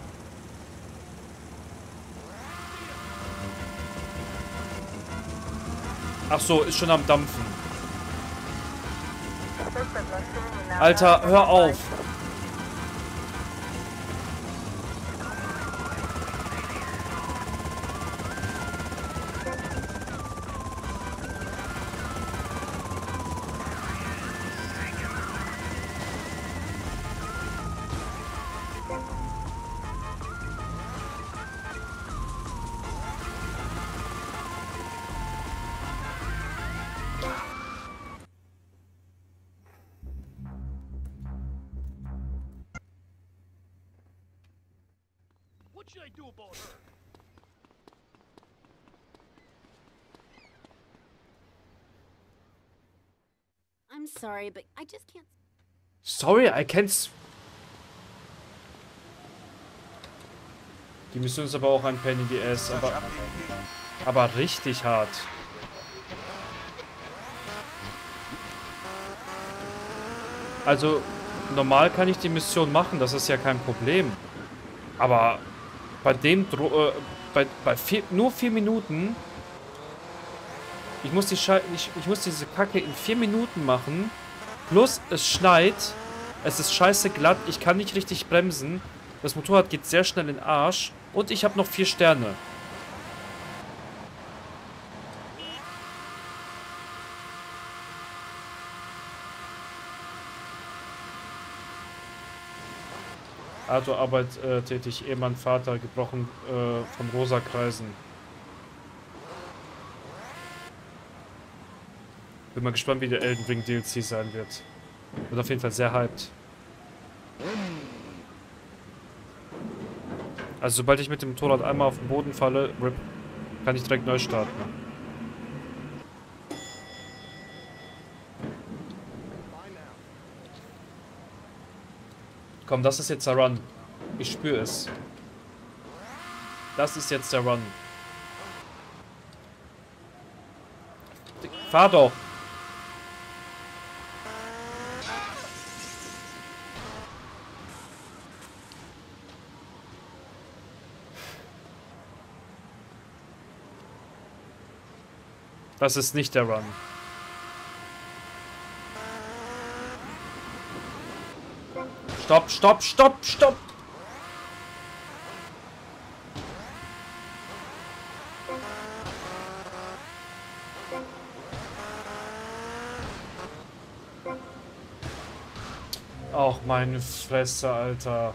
Ach so, ist schon am Dampfen. Alter, hör auf. What should I do about her? I'm sorry, but I just can't. Sorry, I can't. Die Mission ist aber auch ein Pain in the Ass, aber, aber richtig hart. Also, normal kann ich die Mission machen, das ist ja kein Problem. Aber bei dem Dro äh, bei, bei vier, nur vier Minuten. Ich muss die Schei ich, ich muss diese Kacke in vier Minuten machen. Plus es schneit. Es ist scheiße glatt. Ich kann nicht richtig bremsen. Das Motorrad geht sehr schnell in den Arsch. Und ich habe noch vier Sterne. Arthur Arbeit äh, tätig, Ehemann, Vater, gebrochen äh, von rosa Kreisen. Bin mal gespannt, wie der Elden Ring D L C sein wird. Wird auf jeden Fall sehr hyped. Also sobald ich mit dem Motorrad einmal auf den Boden falle, rip, kann ich direkt neu starten. Komm, das ist jetzt der Run. Ich spüre es. Das ist jetzt der Run. Fahr doch. Das ist nicht der Run. Stopp, stopp, stopp, stopp! Ach, meine Fresse, Alter.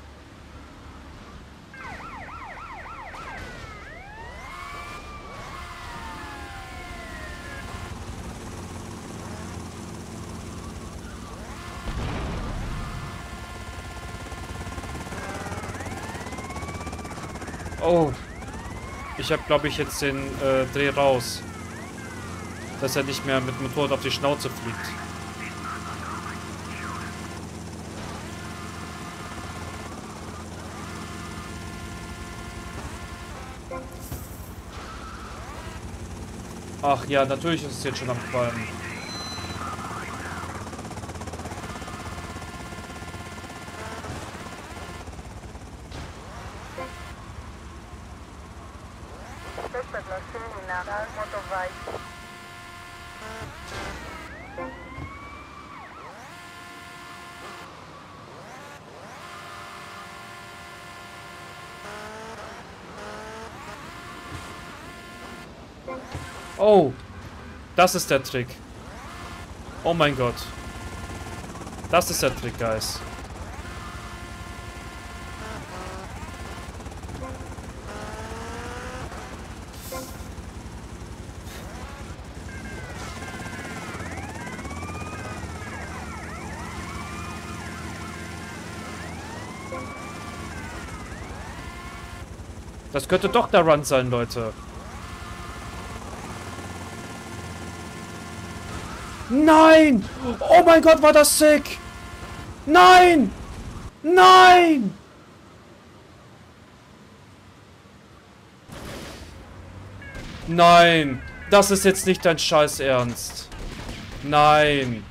Oh, ich habe, glaube ich, jetzt den äh, Dreh raus. Dass er nicht mehr mit Motorrad auf die Schnauze fliegt. Ach ja, natürlich ist es jetzt schon am Qualmen. Oh, das ist der Trick. Oh mein Gott. Das ist der Trick, Guys. Das könnte doch der Run sein, Leute. Nein! Oh mein Gott, war das sick! Nein! Nein! Nein! Das ist jetzt nicht dein Scheiß Ernst. Nein!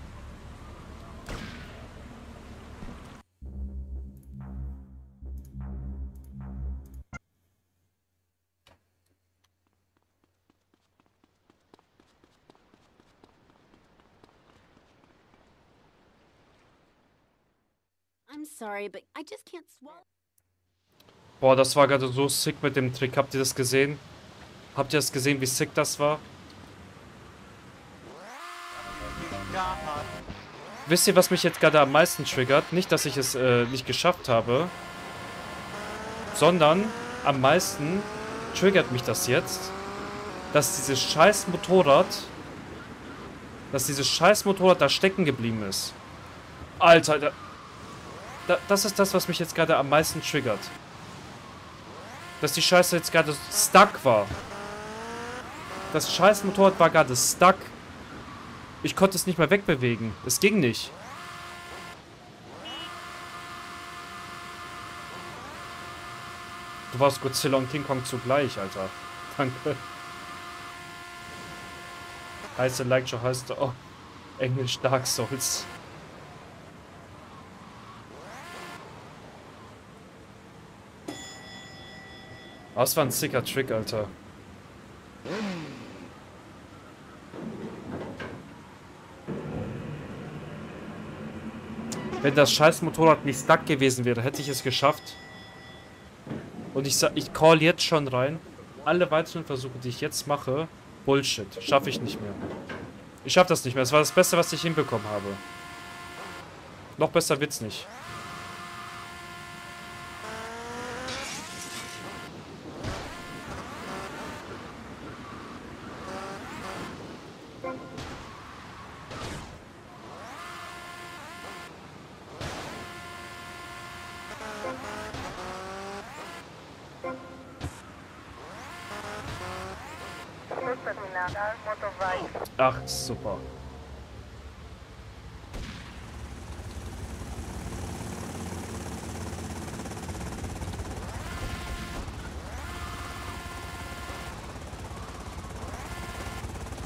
I'm sorry, but I just can't swallow. Boah, das war gerade so sick mit dem Trick. Habt ihr das gesehen? Habt ihr das gesehen, wie sick das war? Wisst ihr, was mich jetzt gerade am meisten triggert? Nicht, dass ich es äh, nicht geschafft habe, sondern am meisten triggert mich das jetzt, dass dieses scheiß Motorrad, dass dieses scheiß Motorrad da stecken geblieben ist. Alter, da, da, das ist das, was mich jetzt gerade am meisten triggert. Dass die Scheiße jetzt gerade stuck war. Das scheiß Motorrad war gerade stuck. Ich konnte es nicht mehr wegbewegen. Es ging nicht. Du warst Godzilla und King Kong zugleich, Alter. Danke. Heißt der Like schon heißt oh, Englisch Dark Souls. Oh, das war ein sicker Trick, Alter. Wenn das scheiß Motorrad nicht stuck gewesen wäre, hätte ich es geschafft. Und ich sag, ich call jetzt schon rein. Alle weiteren Versuche, die ich jetzt mache, Bullshit. Schaffe ich nicht mehr. Ich schaffe das nicht mehr. Das war das Beste, was ich hinbekommen habe. Noch besser wird's nicht. Ach, super.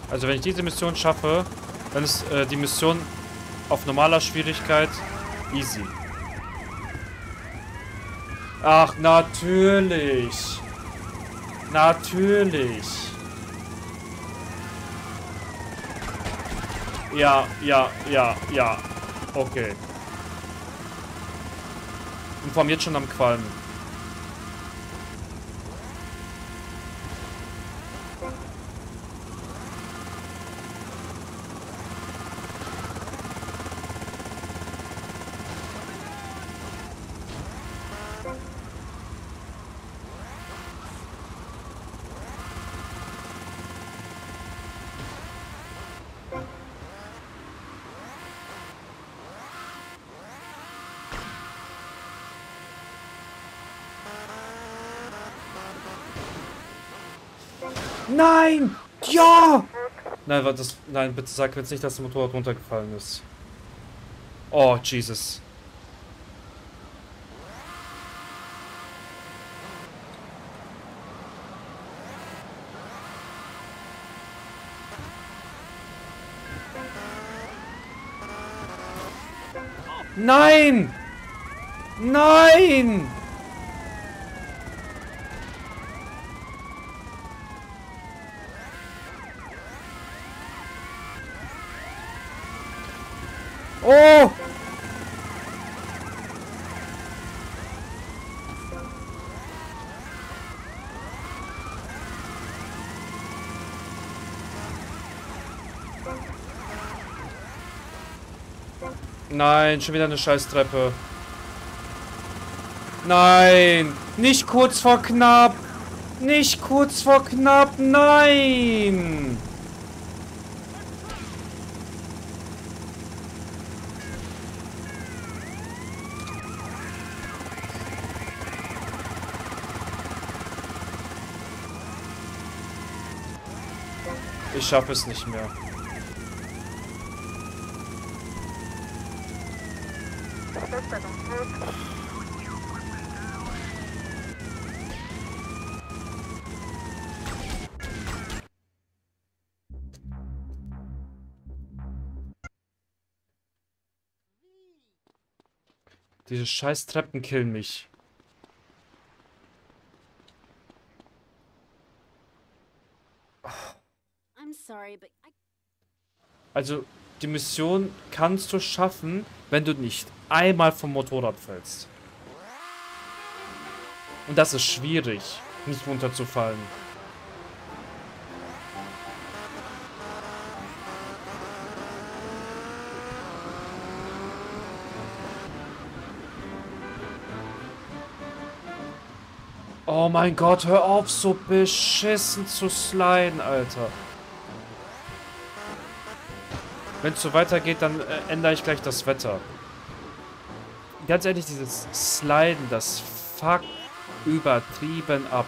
Also wenn ich diese Mission schaffe, dann ist äh, die Mission auf normaler Schwierigkeit easy. Ach, natürlich. Natürlich. Ja, ja, ja, ja. Okay. Und vor allem jetzt schon am Qualmen. Nein! Ja! Nein, warte, das, nein, bitte sag jetzt nicht, dass das Motorrad runtergefallen ist. Oh, Jesus. Nein! Nein! Oh! Nein, schon wieder eine Scheißtreppe. Nein! Nicht kurz vor knapp! Nicht kurz vor knapp! Nein! Ich schaffe es nicht mehr. Diese scheiß Treppen killen mich. Also, die Mission kannst du schaffen, wenn du nicht einmal vom Motorrad fällst. Und das ist schwierig, nicht runterzufallen. Oh mein Gott, hör auf, so beschissen zu sliden, Alter. Wenn es so weitergeht, dann äh, ändere ich gleich das Wetter. Ganz ehrlich, dieses Sliden, das fuckt übertrieben ab.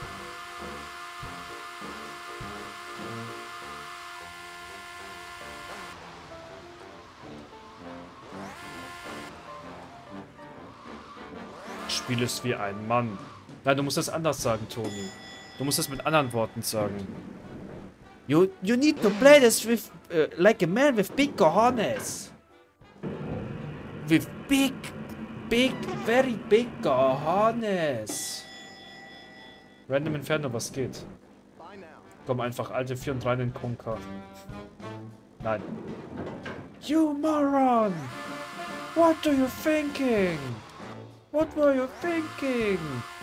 Spiel es wie ein Mann. Nein, du musst es anders sagen, Toni. Du musst es mit anderen Worten sagen. You, you need to play this with, uh, like a man with big cojones. With big, big, very big cojones. Random Inferno, was geht? Komm einfach, alte vier und drei in den Konker. Nein. You moron! What are you thinking? What were you thinking?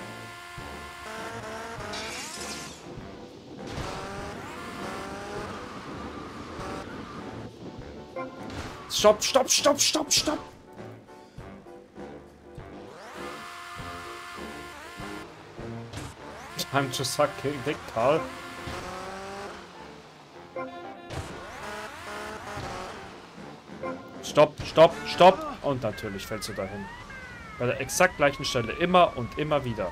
Stopp, stopp, stopp, stopp, stopp! Time to suck dick, Karl. Stopp, stopp, stopp! Und natürlich fällst du dahin. Bei der exakt gleichen Stelle. Immer und immer wieder.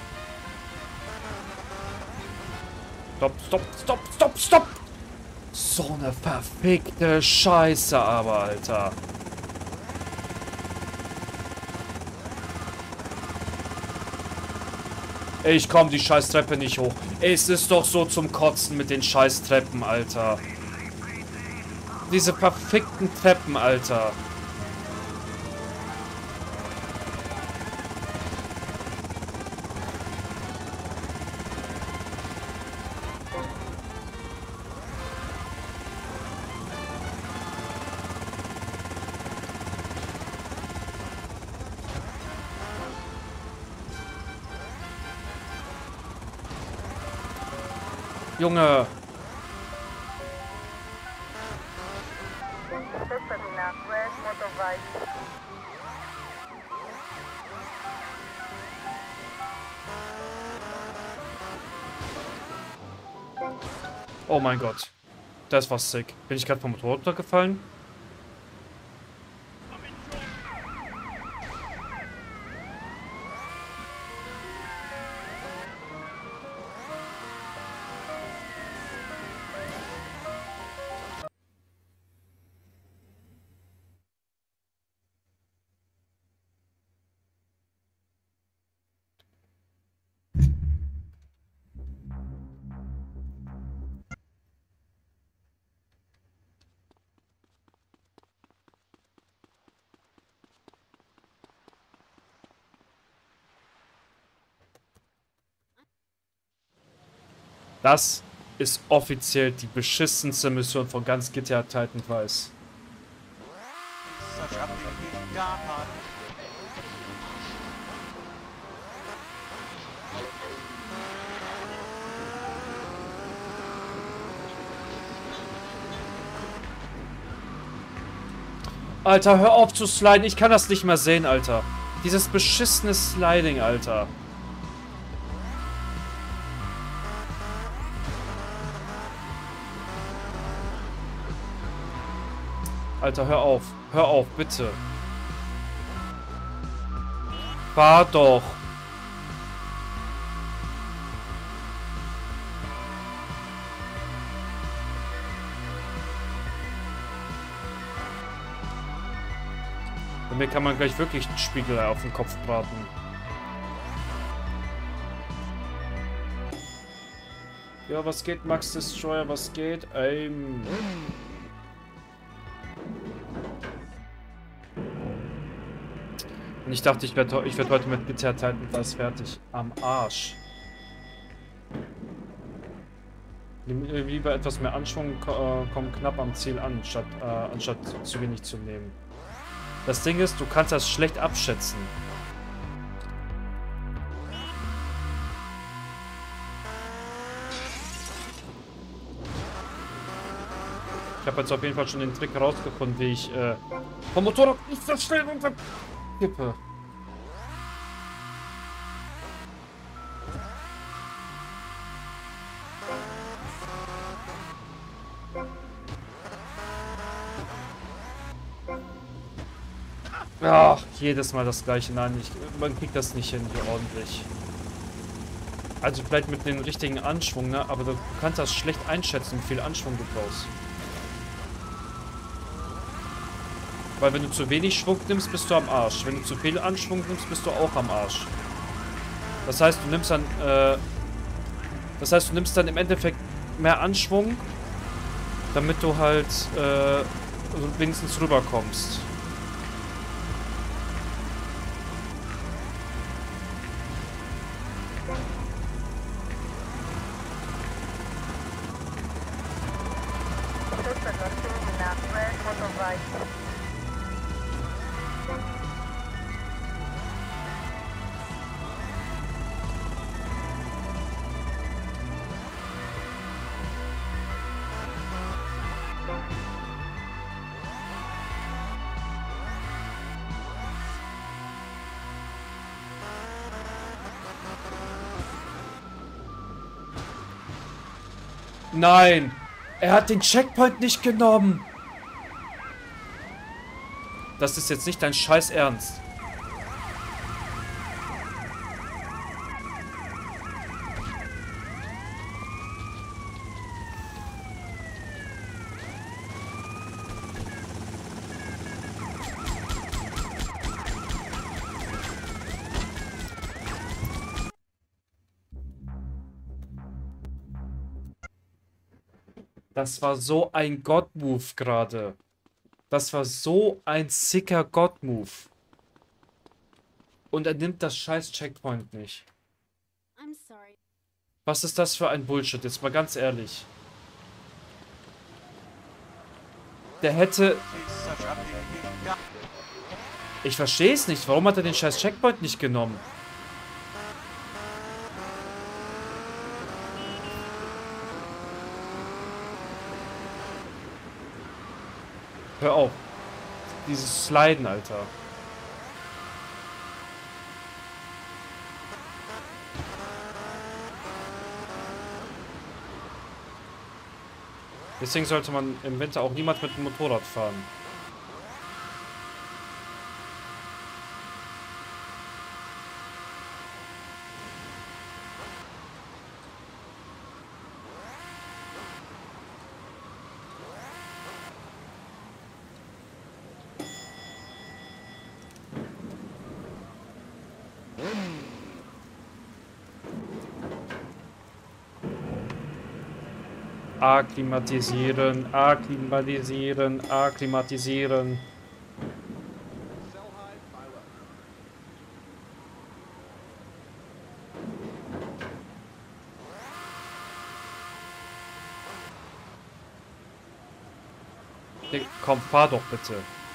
Stopp, stopp, stopp, stopp, stopp! So eine verfickte Scheiße, aber, Alter. Ey, ich komm die Scheißtreppe nicht hoch. Es ist doch so zum Kotzen mit den Scheißtreppen, Alter. Diese verfickten Treppen, Alter. Junge. Oh mein Gott. Das war sick. Bin ich gerade vom Motorrad runtergefallen? Das ist offiziell die beschissenste Mission von ganz G T A Titan Quest. Such a big God. Alter, hör auf zu sliden. Ich kann das nicht mehr sehen, Alter. Dieses beschissene Sliding, Alter. Alter, hör auf. Hör auf, bitte. Fahr doch. Bei mir kann man gleich wirklich einen Spiegel auf den Kopf braten. Ja, was geht, Max Destroyer? Was geht? Ähm... Und ich dachte, ich werde ich werd heute mit G T A Titan Quest fertig. Am Arsch. Lieber etwas mehr Anschwung, äh, kommen knapp am Ziel an, statt, äh, anstatt zu wenig zu nehmen. Das Ding ist, du kannst das schlecht abschätzen. Ich habe jetzt auf jeden Fall schon den Trick herausgefunden, wie ich äh, vom Motorrad nicht so schnell runter kippe. Ach, jedes Mal das gleiche. Nein, ich, man kriegt das nicht hin, hier ordentlich. Also vielleicht mit dem richtigen Anschwung, ne? Aber du kannst das schlecht einschätzen, wie viel Anschwung du brauchst. Weil wenn du zu wenig Schwung nimmst, bist du am Arsch. Wenn du zu viel Anschwung nimmst, bist du auch am Arsch. Das heißt, du nimmst dann, äh, das heißt, du nimmst dann im Endeffekt mehr Anschwung, damit du halt, äh, wenigstens rüberkommst. Nein! Er hat den Checkpoint nicht genommen! Das ist jetzt nicht dein scheiß Ernst. Das war so ein God-Move gerade. Das war so ein sicker God-Move. Und er nimmt das scheiß Checkpoint nicht. I'm sorry. Was ist das für ein Bullshit? Jetzt mal ganz ehrlich. Der hätte... Ich verstehe es nicht. Warum hat er den scheiß Checkpoint nicht genommen? Hör auf. Dieses Sliden, Alter. Deswegen sollte man im Winter auch niemals mit dem Motorrad fahren. Akklimatisieren, akklimatisieren, akklimatisieren. Komm, fahr doch bitte.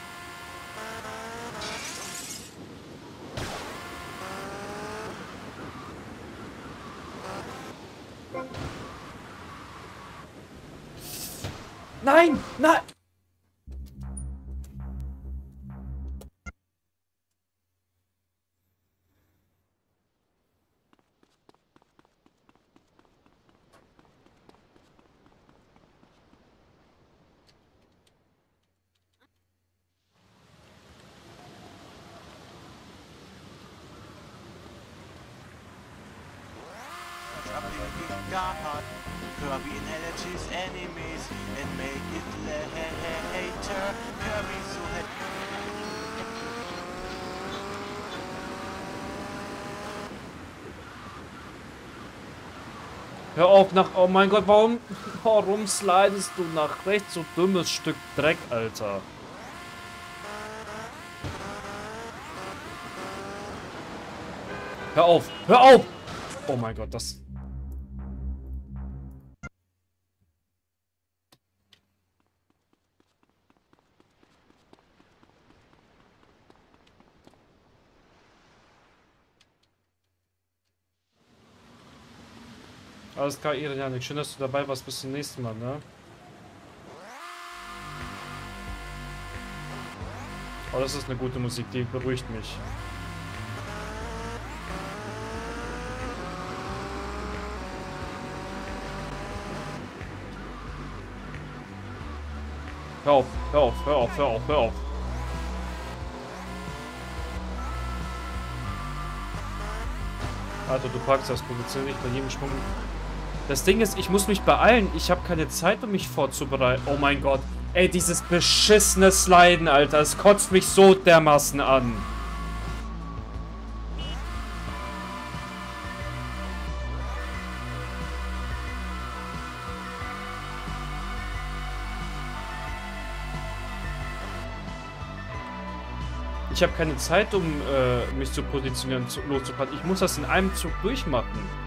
Nein! Nein! Kirby inherits his enemies and make it later. Kirby so that Hör auf nach... Oh mein Gott, warum... Warum slidest du nach rechts, so dummes Stück Dreck, Alter? Hör auf! Hör auf! Oh mein Gott, das... Alles klar, Janik. Schön, dass du dabei warst. Bis zum nächsten Mal, ne? Oh, das ist eine gute Musik. Die beruhigt mich. Hör auf, hör auf, hör auf, hör auf, hör auf. Alter, du packst das Position nicht bei jedem Sprung. Das Ding ist, ich muss mich beeilen. Ich habe keine Zeit, um mich vorzubereiten. Oh mein Gott. Ey, dieses beschissene Sliden, Alter. Es kotzt mich so dermaßen an. Ich habe keine Zeit, um äh, mich zu positionieren, zu, loszufahren. Ich muss das in einem Zug durchmachen.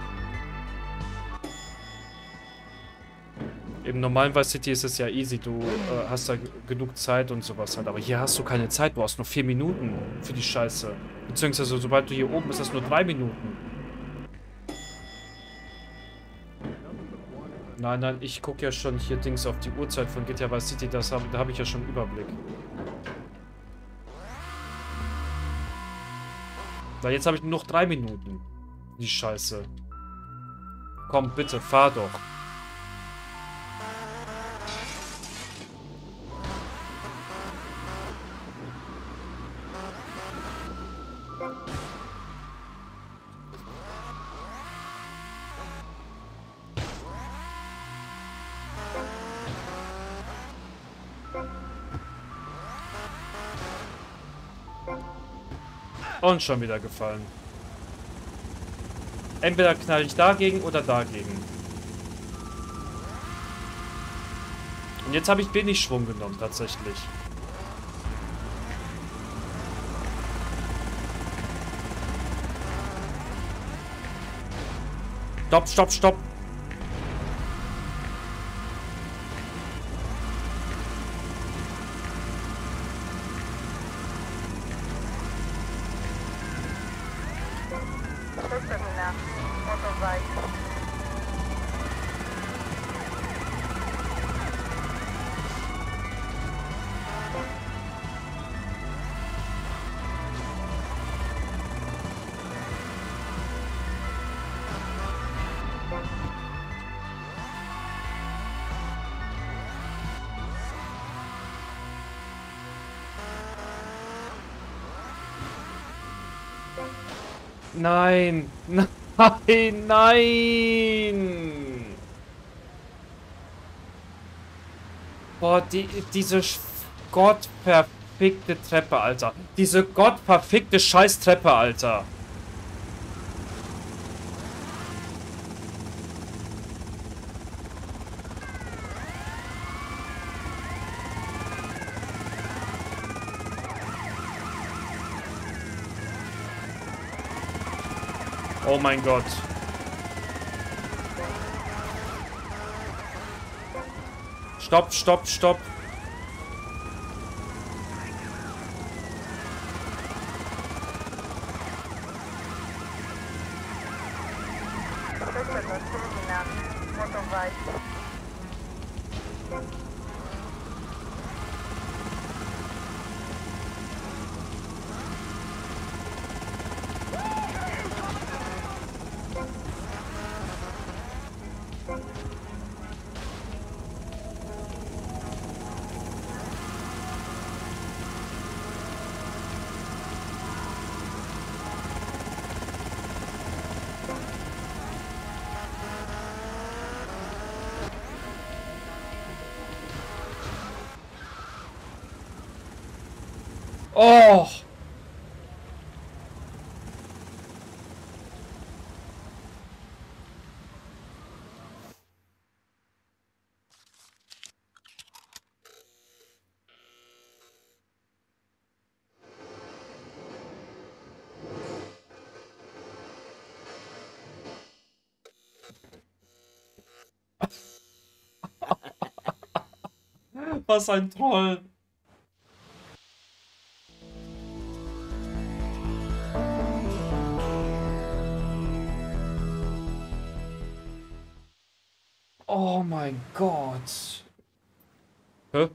Im normalen Vice City ist es ja easy, du äh, hast da genug Zeit und sowas halt. Aber hier hast du keine Zeit, du hast nur vier Minuten für die Scheiße. Beziehungsweise sobald du hier oben bist, ist das nur drei Minuten. Nein, nein, ich gucke ja schon hier Dings auf die Uhrzeit von G T A Vice City, das hab, da habe ich ja schon Überblick. Na, jetzt habe ich nur noch drei Minuten. Die Scheiße. Komm, bitte, fahr doch. Und schon wieder gefallen. Entweder knall ich dagegen oder dagegen. Und jetzt habe ich wenig Schwung genommen, tatsächlich. Stopp, stopp, stopp. Nein, nein, nein. Boah, die, diese gottverfickte Treppe, Alter. Diese gottverfickte Scheiß-Treppe, Alter. Oh mein Gott. Stopp, stopp, stopp. Oh! Was ein Troll! Oh mein Gott. Hä?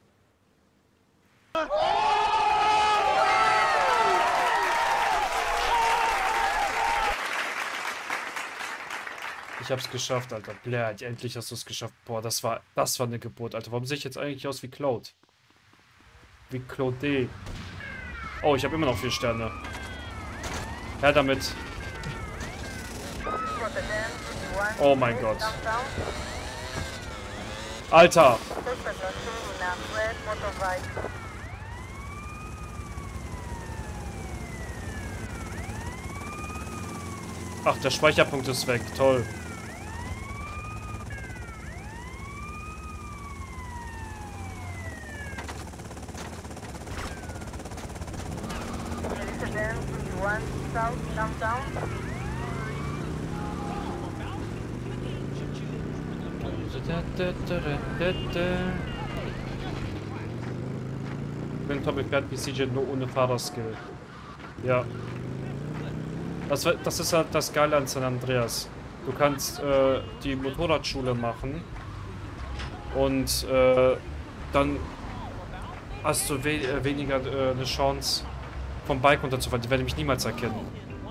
Ich hab's geschafft, Alter. Blair, endlich hast du es geschafft. Boah, das war, das war eine Geburt, Alter. Warum sehe ich jetzt eigentlich aus wie Claude? Wie Claude. Oh, ich habe immer noch vier Sterne. Her damit. Oh mein Gott. Alter. Ach, der Speicherpunkt ist weg. Toll. Ich bin Tommy fährt wie C J nur ohne Fahrerskill. Ja. Das, das ist halt das Geile an San Andreas. Du kannst äh, die Motorradschule machen und äh, dann hast du we äh, weniger äh, eine Chance vom Bike runterzufahren. Die werden mich niemals erkennen.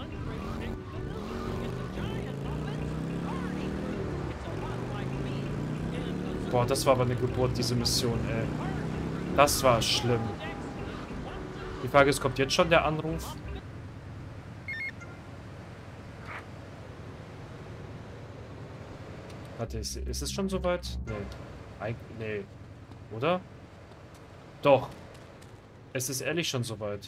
Boah, das war aber eine Geburt, diese Mission, ey. Das war schlimm. Die Frage ist, kommt jetzt schon der Anruf? Warte, ist, ist es schon soweit? Nee. Eig nee. Oder? Doch. Es ist ehrlich schon soweit.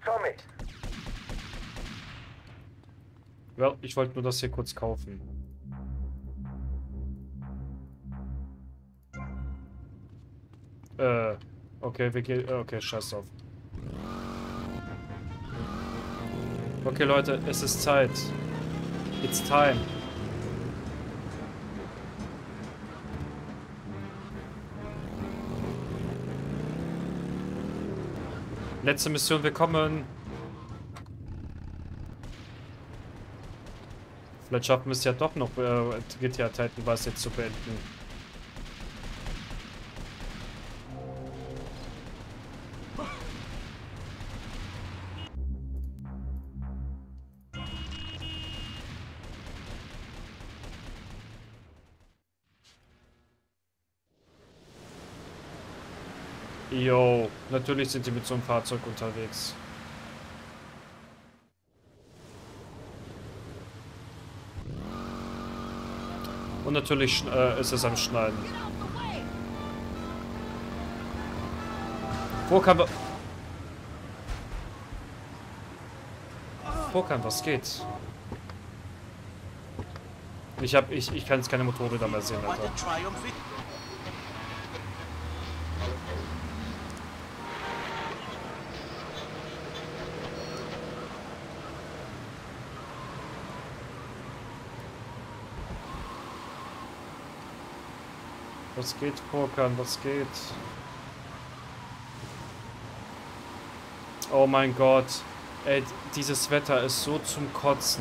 Ja, ich wollte nur das hier kurz kaufen. Äh, okay, wir gehen. Okay, scheiß drauf. Okay, Leute, es ist Zeit. It's time. Letzte Mission, willkommen. Vielleicht schaffen wir es ja doch noch, äh, G T A Titan Vice jetzt zu beenden. Jo, natürlich sind die mit so einem Fahrzeug unterwegs. Und natürlich äh, ist es am Schneiden. Vorkan, Vorkan, was geht? Ich hab, ich, ich kann jetzt keine Motorräder mehr sehen, Alter. Was geht, Vorkan? Was geht? Oh mein Gott. Ey, dieses Wetter ist so zum Kotzen.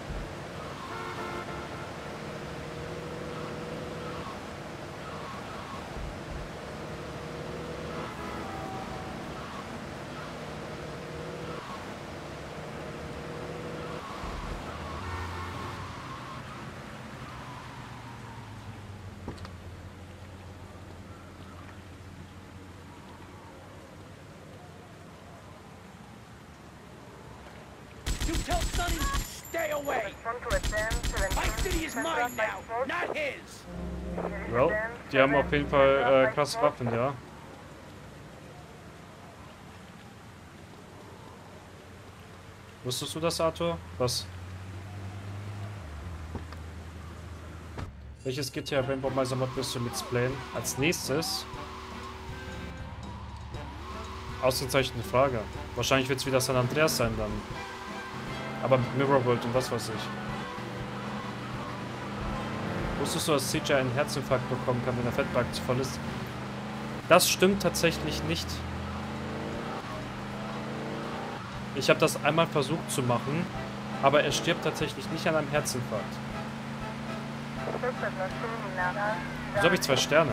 You tell Sonny, stay away! My city is mine now, not his! Well, die haben auf jeden Fall äh, krasse Waffen, ja. Wusstest du das, Arthur? Was? Welches G T A Rainbow Meister Mod wirst du Let's Playen? Als nächstes? Ausgezeichnete Frage. Wahrscheinlich wird es wieder San Andreas sein dann. Aber mit Mirror World und was weiß ich. Wusstest du, dass C J einen Herzinfarkt bekommen kann, wenn der Fettbalken zu voll ist? Das stimmt tatsächlich nicht. Ich habe das einmal versucht zu machen, aber er stirbt tatsächlich nicht an einem Herzinfarkt. Wieso habe ich zwei Sterne?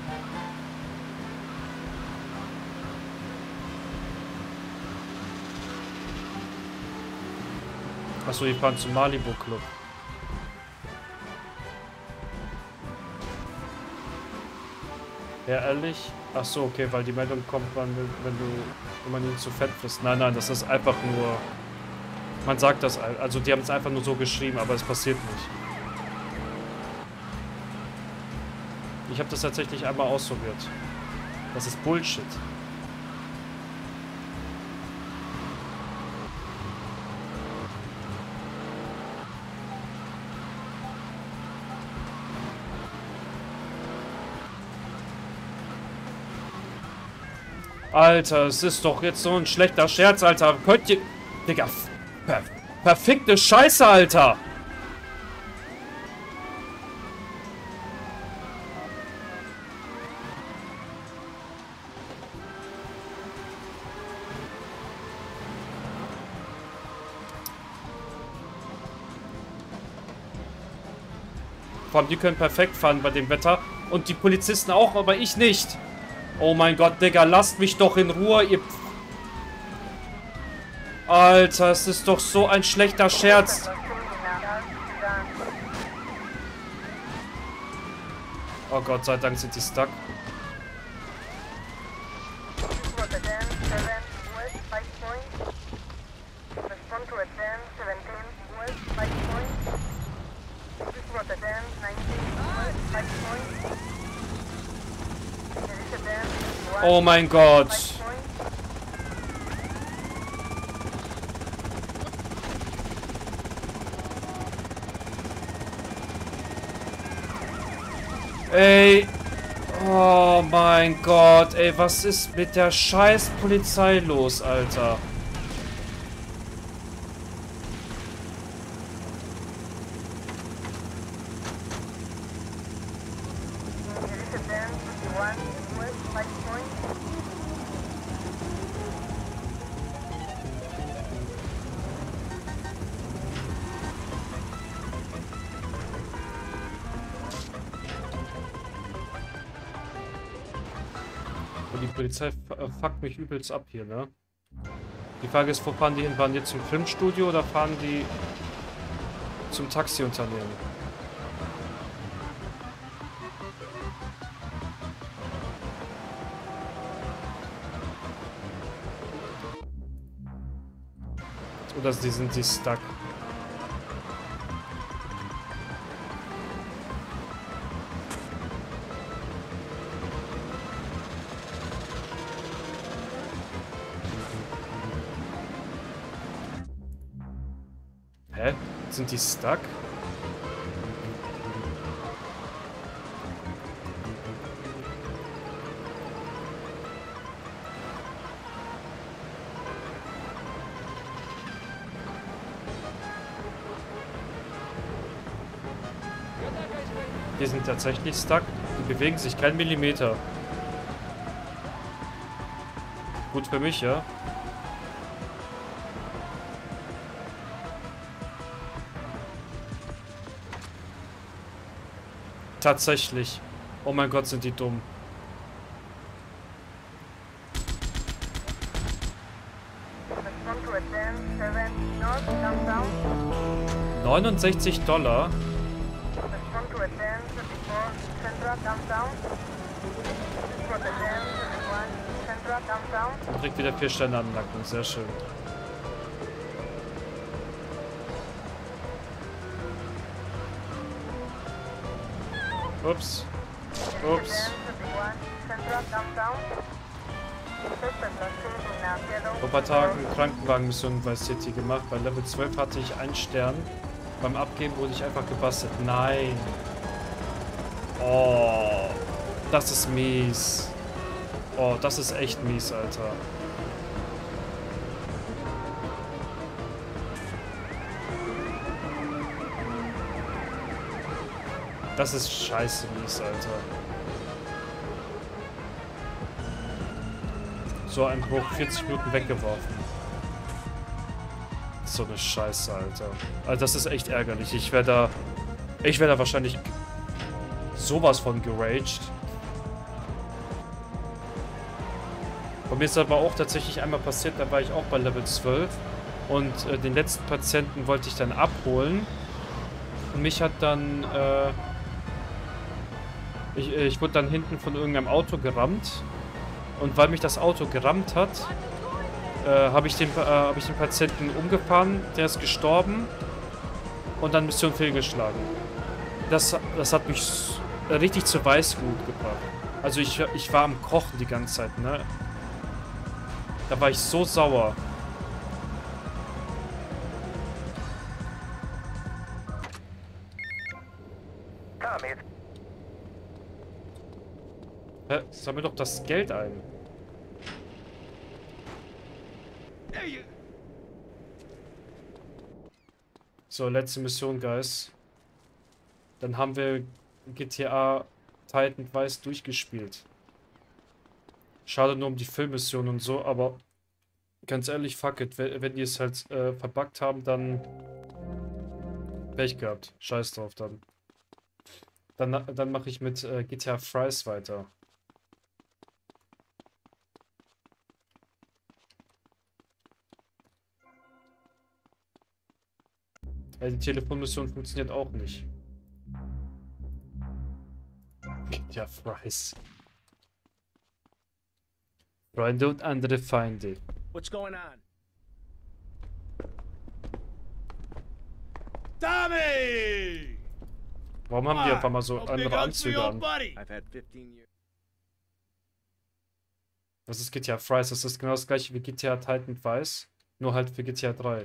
Achso, die fahren zum Malibu Club. Ja, ehrlich? Achso, okay, weil die Meldung kommt, wenn, wenn du wenn man ihn zu fett bist. Nein, nein, das ist einfach nur... Man sagt das, also die haben es einfach nur so geschrieben, aber es passiert nicht. Ich habe das tatsächlich einmal ausprobiert. Das ist Bullshit. Alter, es ist doch jetzt so ein schlechter Scherz, Alter. Könnt ihr... Digga, per perfekte Scheiße, Alter. Vor allem, die können perfekt fahren bei dem Wetter. Und die Polizisten auch, aber ich nicht. Oh mein Gott, Digga, lasst mich doch in Ruhe, ihr... Alter, es ist doch so ein schlechter Scherz. Oh Gott sei Dank sind die stuck. Oh mein Gott. Ey. Oh mein Gott, ey, was ist mit der scheiß Polizei los, Alter? Die Polizei fuckt mich übelst ab hier, ne? Die Frage ist, wo fahren die hin? Fahren die zum Filmstudio oder fahren die zum Taxiunternehmen? Oder die sind die stuck? Hä? Sind die stuck? Die sind tatsächlich stuck. Die bewegen sich keinen Millimeter. Gut für mich, ja? Tatsächlich. Oh mein Gott, sind die dumm. neunundsechzig Dollar. Und kriegt wieder vier Sterne an den Nacken. Sehr schön. Ups. Ups. Vor ein paar Tagen Krankenwagenmission bei City gemacht. Bei Level zwölf hatte ich einen Stern. Beim Abgeben wurde ich einfach gebastelt. Nein. Oh. Das ist mies. Oh, das ist echt mies, Alter. Das ist scheiße mies, Alter. So ein Bruch, vierzig Minuten weggeworfen. So eine Scheiße, Alter. Also das ist echt ärgerlich. Ich werde da... Ich werde da wahrscheinlich sowas von geraged. Bei mir ist aber auch tatsächlich einmal passiert, da war ich auch bei Level zwölf. Und äh, den letzten Patienten wollte ich dann abholen. Und mich hat dann... Äh, Ich, ich wurde dann hinten von irgendeinem Auto gerammt. Und weil mich das Auto gerammt hat, äh, habe ich, den, äh, hab ich den Patienten umgefahren. Der ist gestorben. Und dann Mission fehlgeschlagen. Das, das hat mich richtig zu Weißglut gebracht. Also ich, ich war am Kochen die ganze Zeit, ne? Da war ich so sauer. Hä? Sammel doch das Geld ein. So, letzte Mission, Guys. Dann haben wir G T A Titan Weiß durchgespielt. Schade nur um die Filmmission und so, aber ganz ehrlich, fuck it. Wenn, wenn die es halt äh, verbuggt haben, dann Pech gehabt. Scheiß drauf dann. Dann, dann mache ich mit äh, G T A Fries weiter. Ja, die Telefonmission funktioniert auch nicht. G T A Fries. Freunde und andere Feinde. What's going on? Tommy! Warum haben die auf einmal so andere Anzüge an? Was ist G T A Fries? Das ist genau das gleiche wie G T A Titan Weiß, nur halt für G T A drei.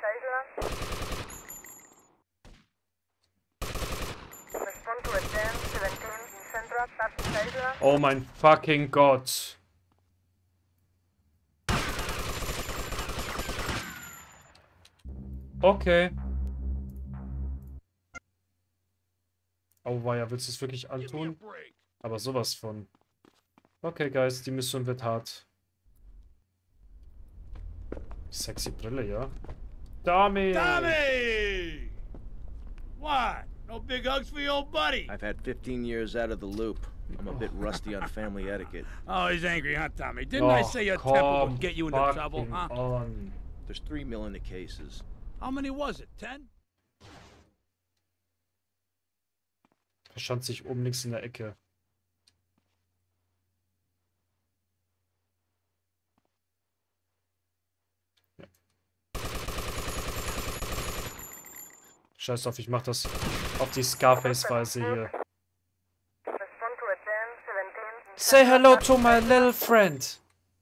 Oh mein fucking Gott. Okay. Oh weia, willst du es wirklich antun? Aber sowas von. Okay, Guys, die Mission wird hart. Sexy Brille, ja. Tommy! Tommy! What? No big hugs for your old buddy? I've had fifteen years out of the loop. I'm a bit rusty on family etiquette. Oh, he's angry, huh, Tommy? Didn't I say your temper would get you into trouble, huh? On. There's three mil in the cases. How many was it? Ten? Verstand sich oben links in der Ecke. Ja. Scheiß drauf, ich mach das auf die Scarface-Weise hier. Say hello to my little friend.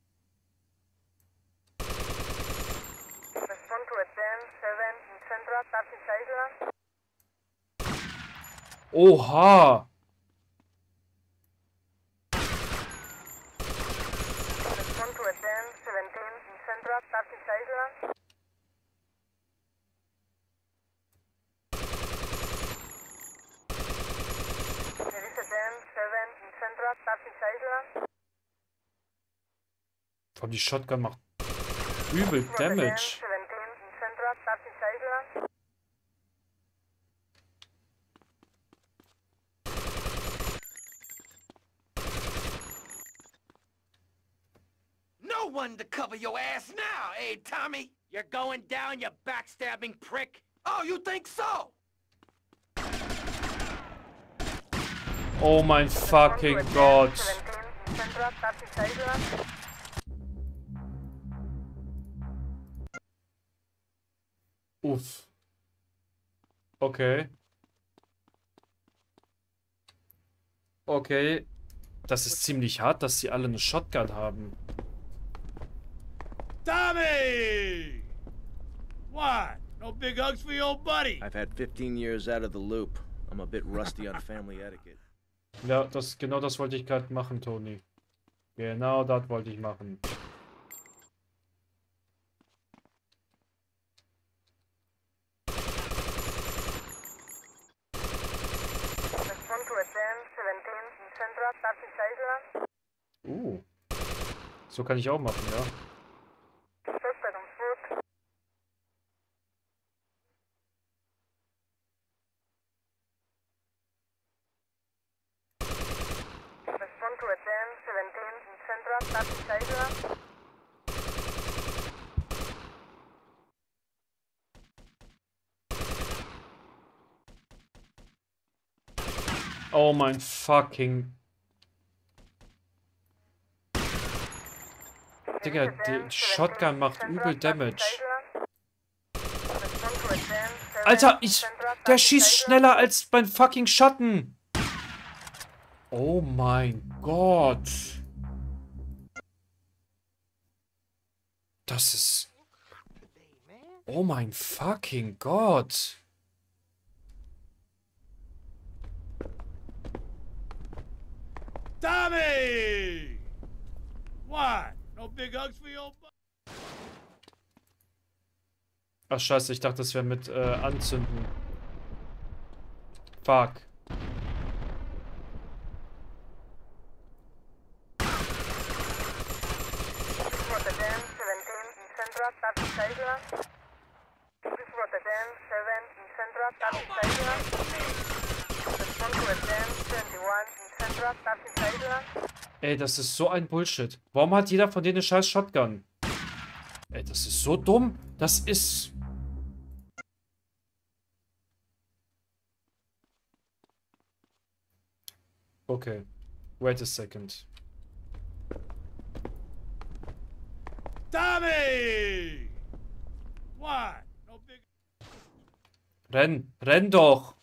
Oha! Vor die Shotgun macht übel Damage. No one to cover your ass now, eh, Tommy? You're going down, you backstabbing prick. Oh, you think so? Oh mein fucking Gott. Uff. Okay. Okay. Das ist ziemlich hart, dass sie alle eine Shotgun haben. Tommy! What? No big hugs for your old buddy? I've had fifteen years out of the loop. I'm a bit rusty on family etiquette. Ja, das, genau das wollte ich gerade machen, Tony. Genau das wollte ich machen. Uh. So kann ich auch machen, ja. Oh mein fucking... Digga, die Shotgun macht übel Damage. Alter, ich... Der schießt schneller als mein fucking Schatten. Oh mein Gott. Das ist... Oh mein fucking Gott. Tommy! What? No big hugs for your butt? Ach scheiße, ich dachte, das wäre mit äh, Anzünden. Fuck. Ey, das ist so ein Bullshit. Warum hat jeder von denen eine scheiß Shotgun? Ey, das ist so dumm. Das ist... Okay. Wait a second. Tommy! What? No big... Renn! Renn doch!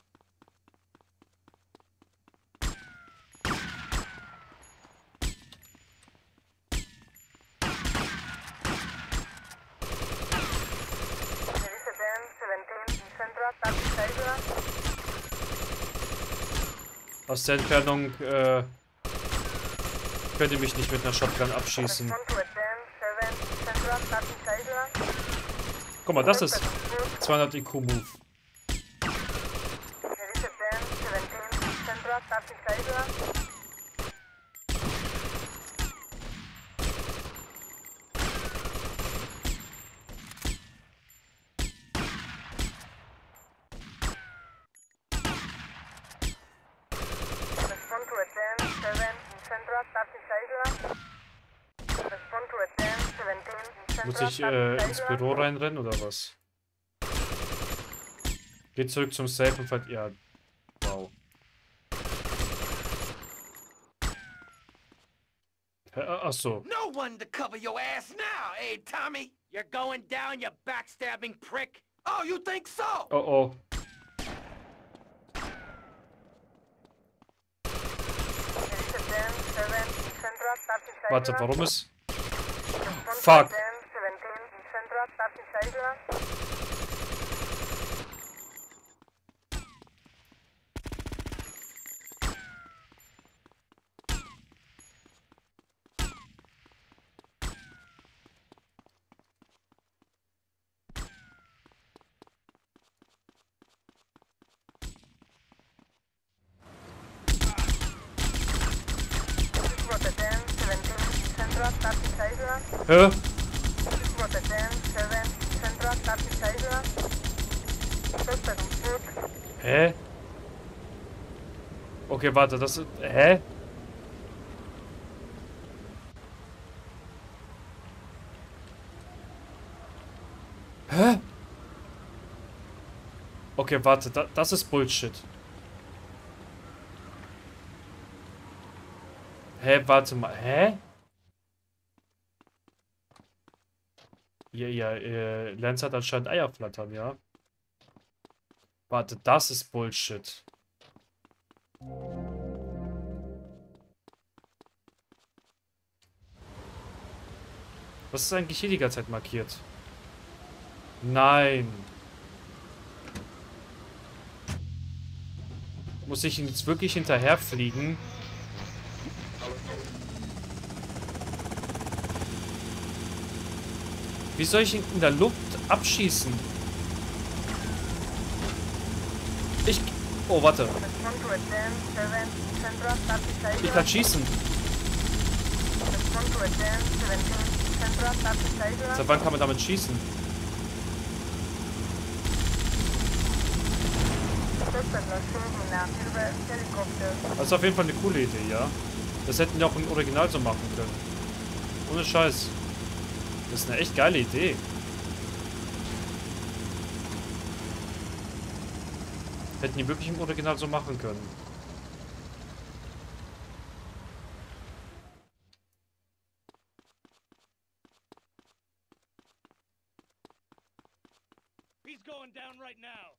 Aus der Entfernung äh, könnt ihr mich nicht mit einer Shotgun abschießen. Guck mal, das ist zweihundert I Q-Move. Muss ich äh, ins Büro reinrennen oder was? Geht zurück zum Safe und fällt. Ja. Wow. Achso. No one to cover your ass now, eh, Tommy? You're going down, you backstabbing prick. Oh, you think so? Oh oh. Warte, warum ist? Fuck. Hä? Hä? Okay, warte, das ist... Hä? Hä? Okay, warte, da, das ist Bullshit. Hä, warte mal, hä? Ja, ja, äh, Lance hat anscheinend Eier flattern, ja? Warte, das ist Bullshit. Was ist eigentlich hier die ganze Zeit markiert? Nein. Muss ich ihn jetzt wirklich hinterherfliegen? Wie soll ich ihn in der Luft abschießen? Ich... Oh, warte. Ich kann schießen. Seit wann kann man damit schießen? Das ist auf jeden Fall eine coole Idee, ja. Das hätten wir auch im Original so machen können. Ohne Scheiß. Das ist eine echt geile Idee. Hätten die wirklich im Original so machen können. He's going down right now.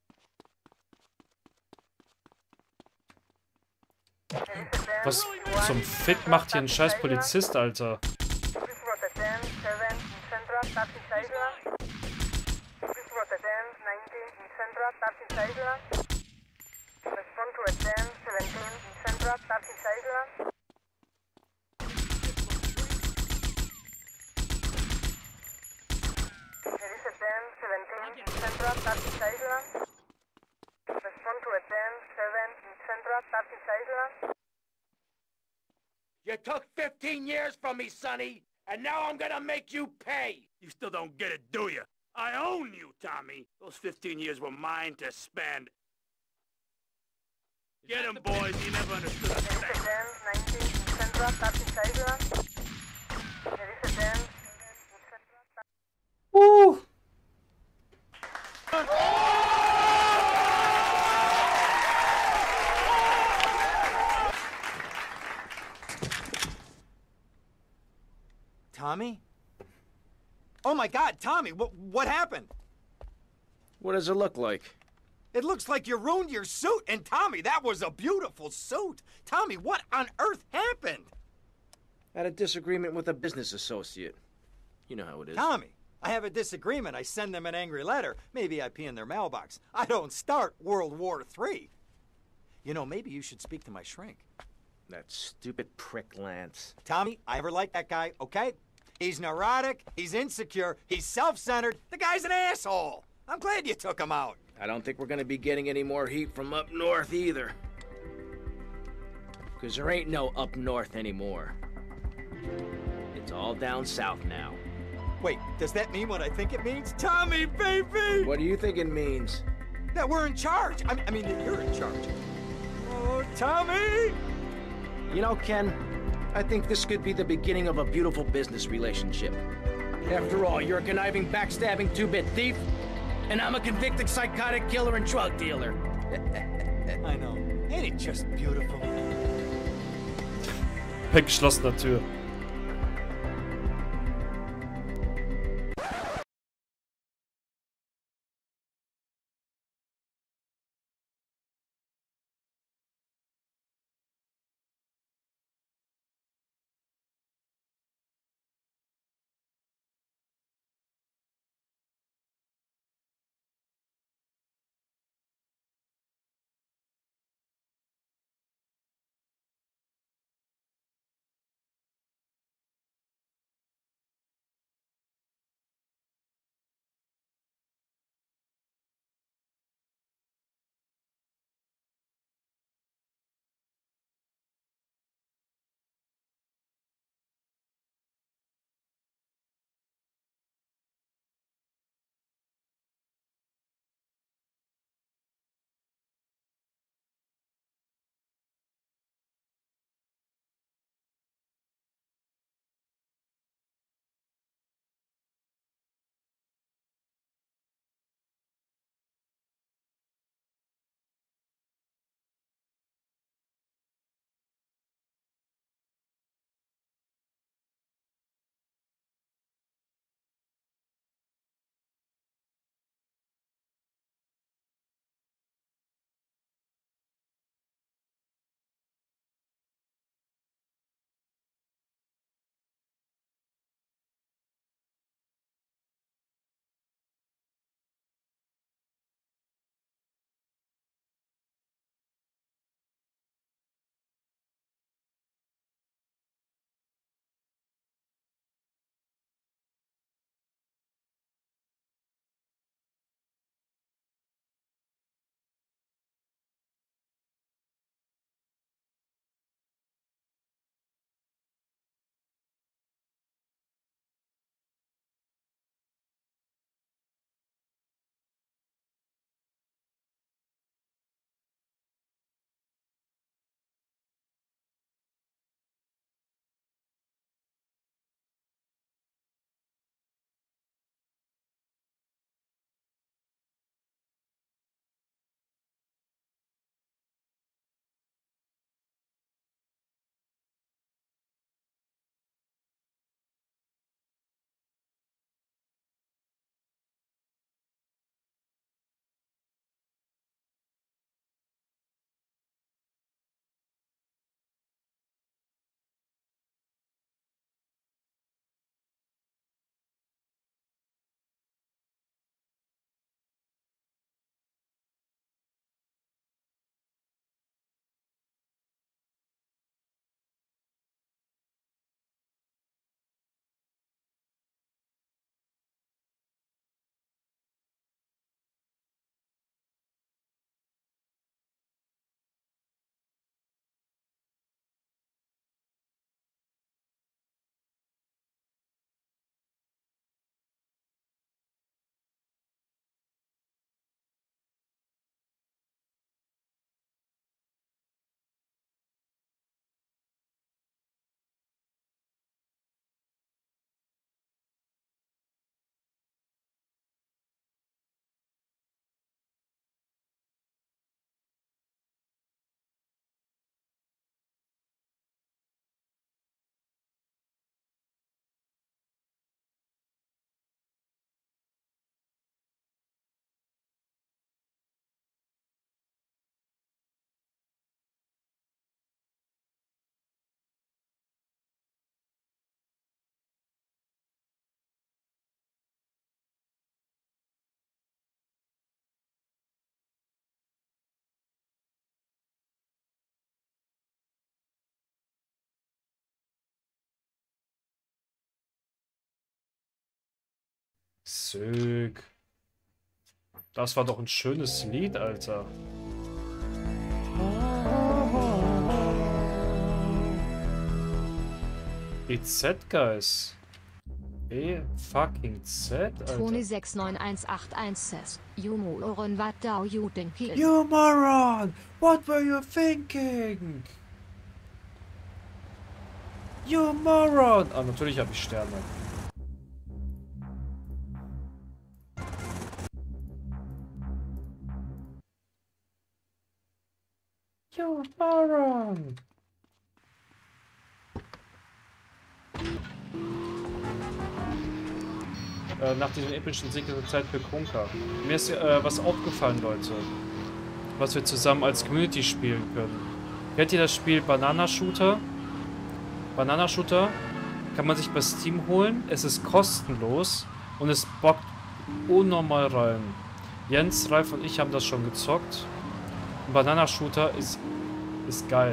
Was zum Fick macht hier ein scheiß Polizist, Alter? You took fifteen years from me, Sonny, and now I'm gonna make you pay! You still don't get it, do you? I own you, Tommy. Those fifteen years were mine to spend. Get him, boys. You never understood a thing. Uh. Tommy? Oh my God, Tommy, what what happened? What does it look like? It looks like you ruined your suit, and Tommy, that was a beautiful suit. Tommy, what on earth happened? Had a disagreement with a business associate. You know how it is. Tommy, I have a disagreement. I send them an angry letter. Maybe I pee in their mailbox. I don't start World War Three. You know, maybe you should speak to my shrink. That stupid prick Lance. Tommy, I ever liked that guy, okay? He's neurotic, he's insecure, he's self-centered. The guy's an asshole. I'm glad you took him out. I don't think we're gonna be getting any more heat from up north either. Because there ain't no up north anymore. It's all down south now. Wait, does that mean what I think it means? Tommy, baby! What do you think it means? That we're in charge. I mean, I mean that you're in charge. Oh, Tommy! You know, Ken, I think this could be the beginning of a beautiful business relationship. After all, you're a conniving, backstabbing two-bit thief, and I'm a convicted psychotic killer and drug dealer. I know. Ain't it just beautiful? Per geschlossener Tür. Sög. Das war doch ein schönes Lied, Alter. E Z, guys. E fucking Z, Alter. Tony sechs neun eins acht eins says, you moron, what do you think he is? You moron! What were you thinking? You moron! Ah, natürlich habe ich Sterne. You moron! Äh, nach diesem epischen Sieg ist es Zeit für Krunker. Mir ist äh, was aufgefallen, Leute. Was wir zusammen als Community spielen können. Kennt ihr das Spiel Banana Shooter? Banana Shooter kann man sich bei Steam holen. Es ist kostenlos und es bockt unnormal rein. Jens, Ralf und ich haben das schon gezockt. Und Banana Shooter ist, ist geil.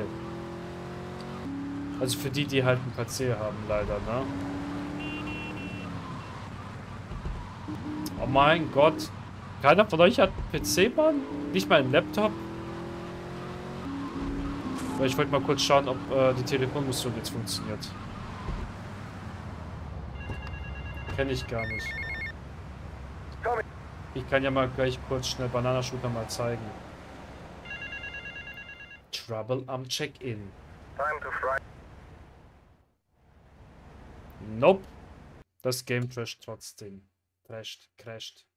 Also für die, die halt einen P C haben, leider, ne? Oh mein Gott. Keiner von euch hat einen P C, Mann? Nicht mal einen Laptop? Weil ich wollte mal kurz schauen, ob äh, die Telefonmission jetzt funktioniert. Kenne ich gar nicht. Ich kann ja mal gleich kurz schnell Banana Shooter mal zeigen. Trouble am Check-in. Nope. Das Game crasht trotzdem. Crasht, crasht.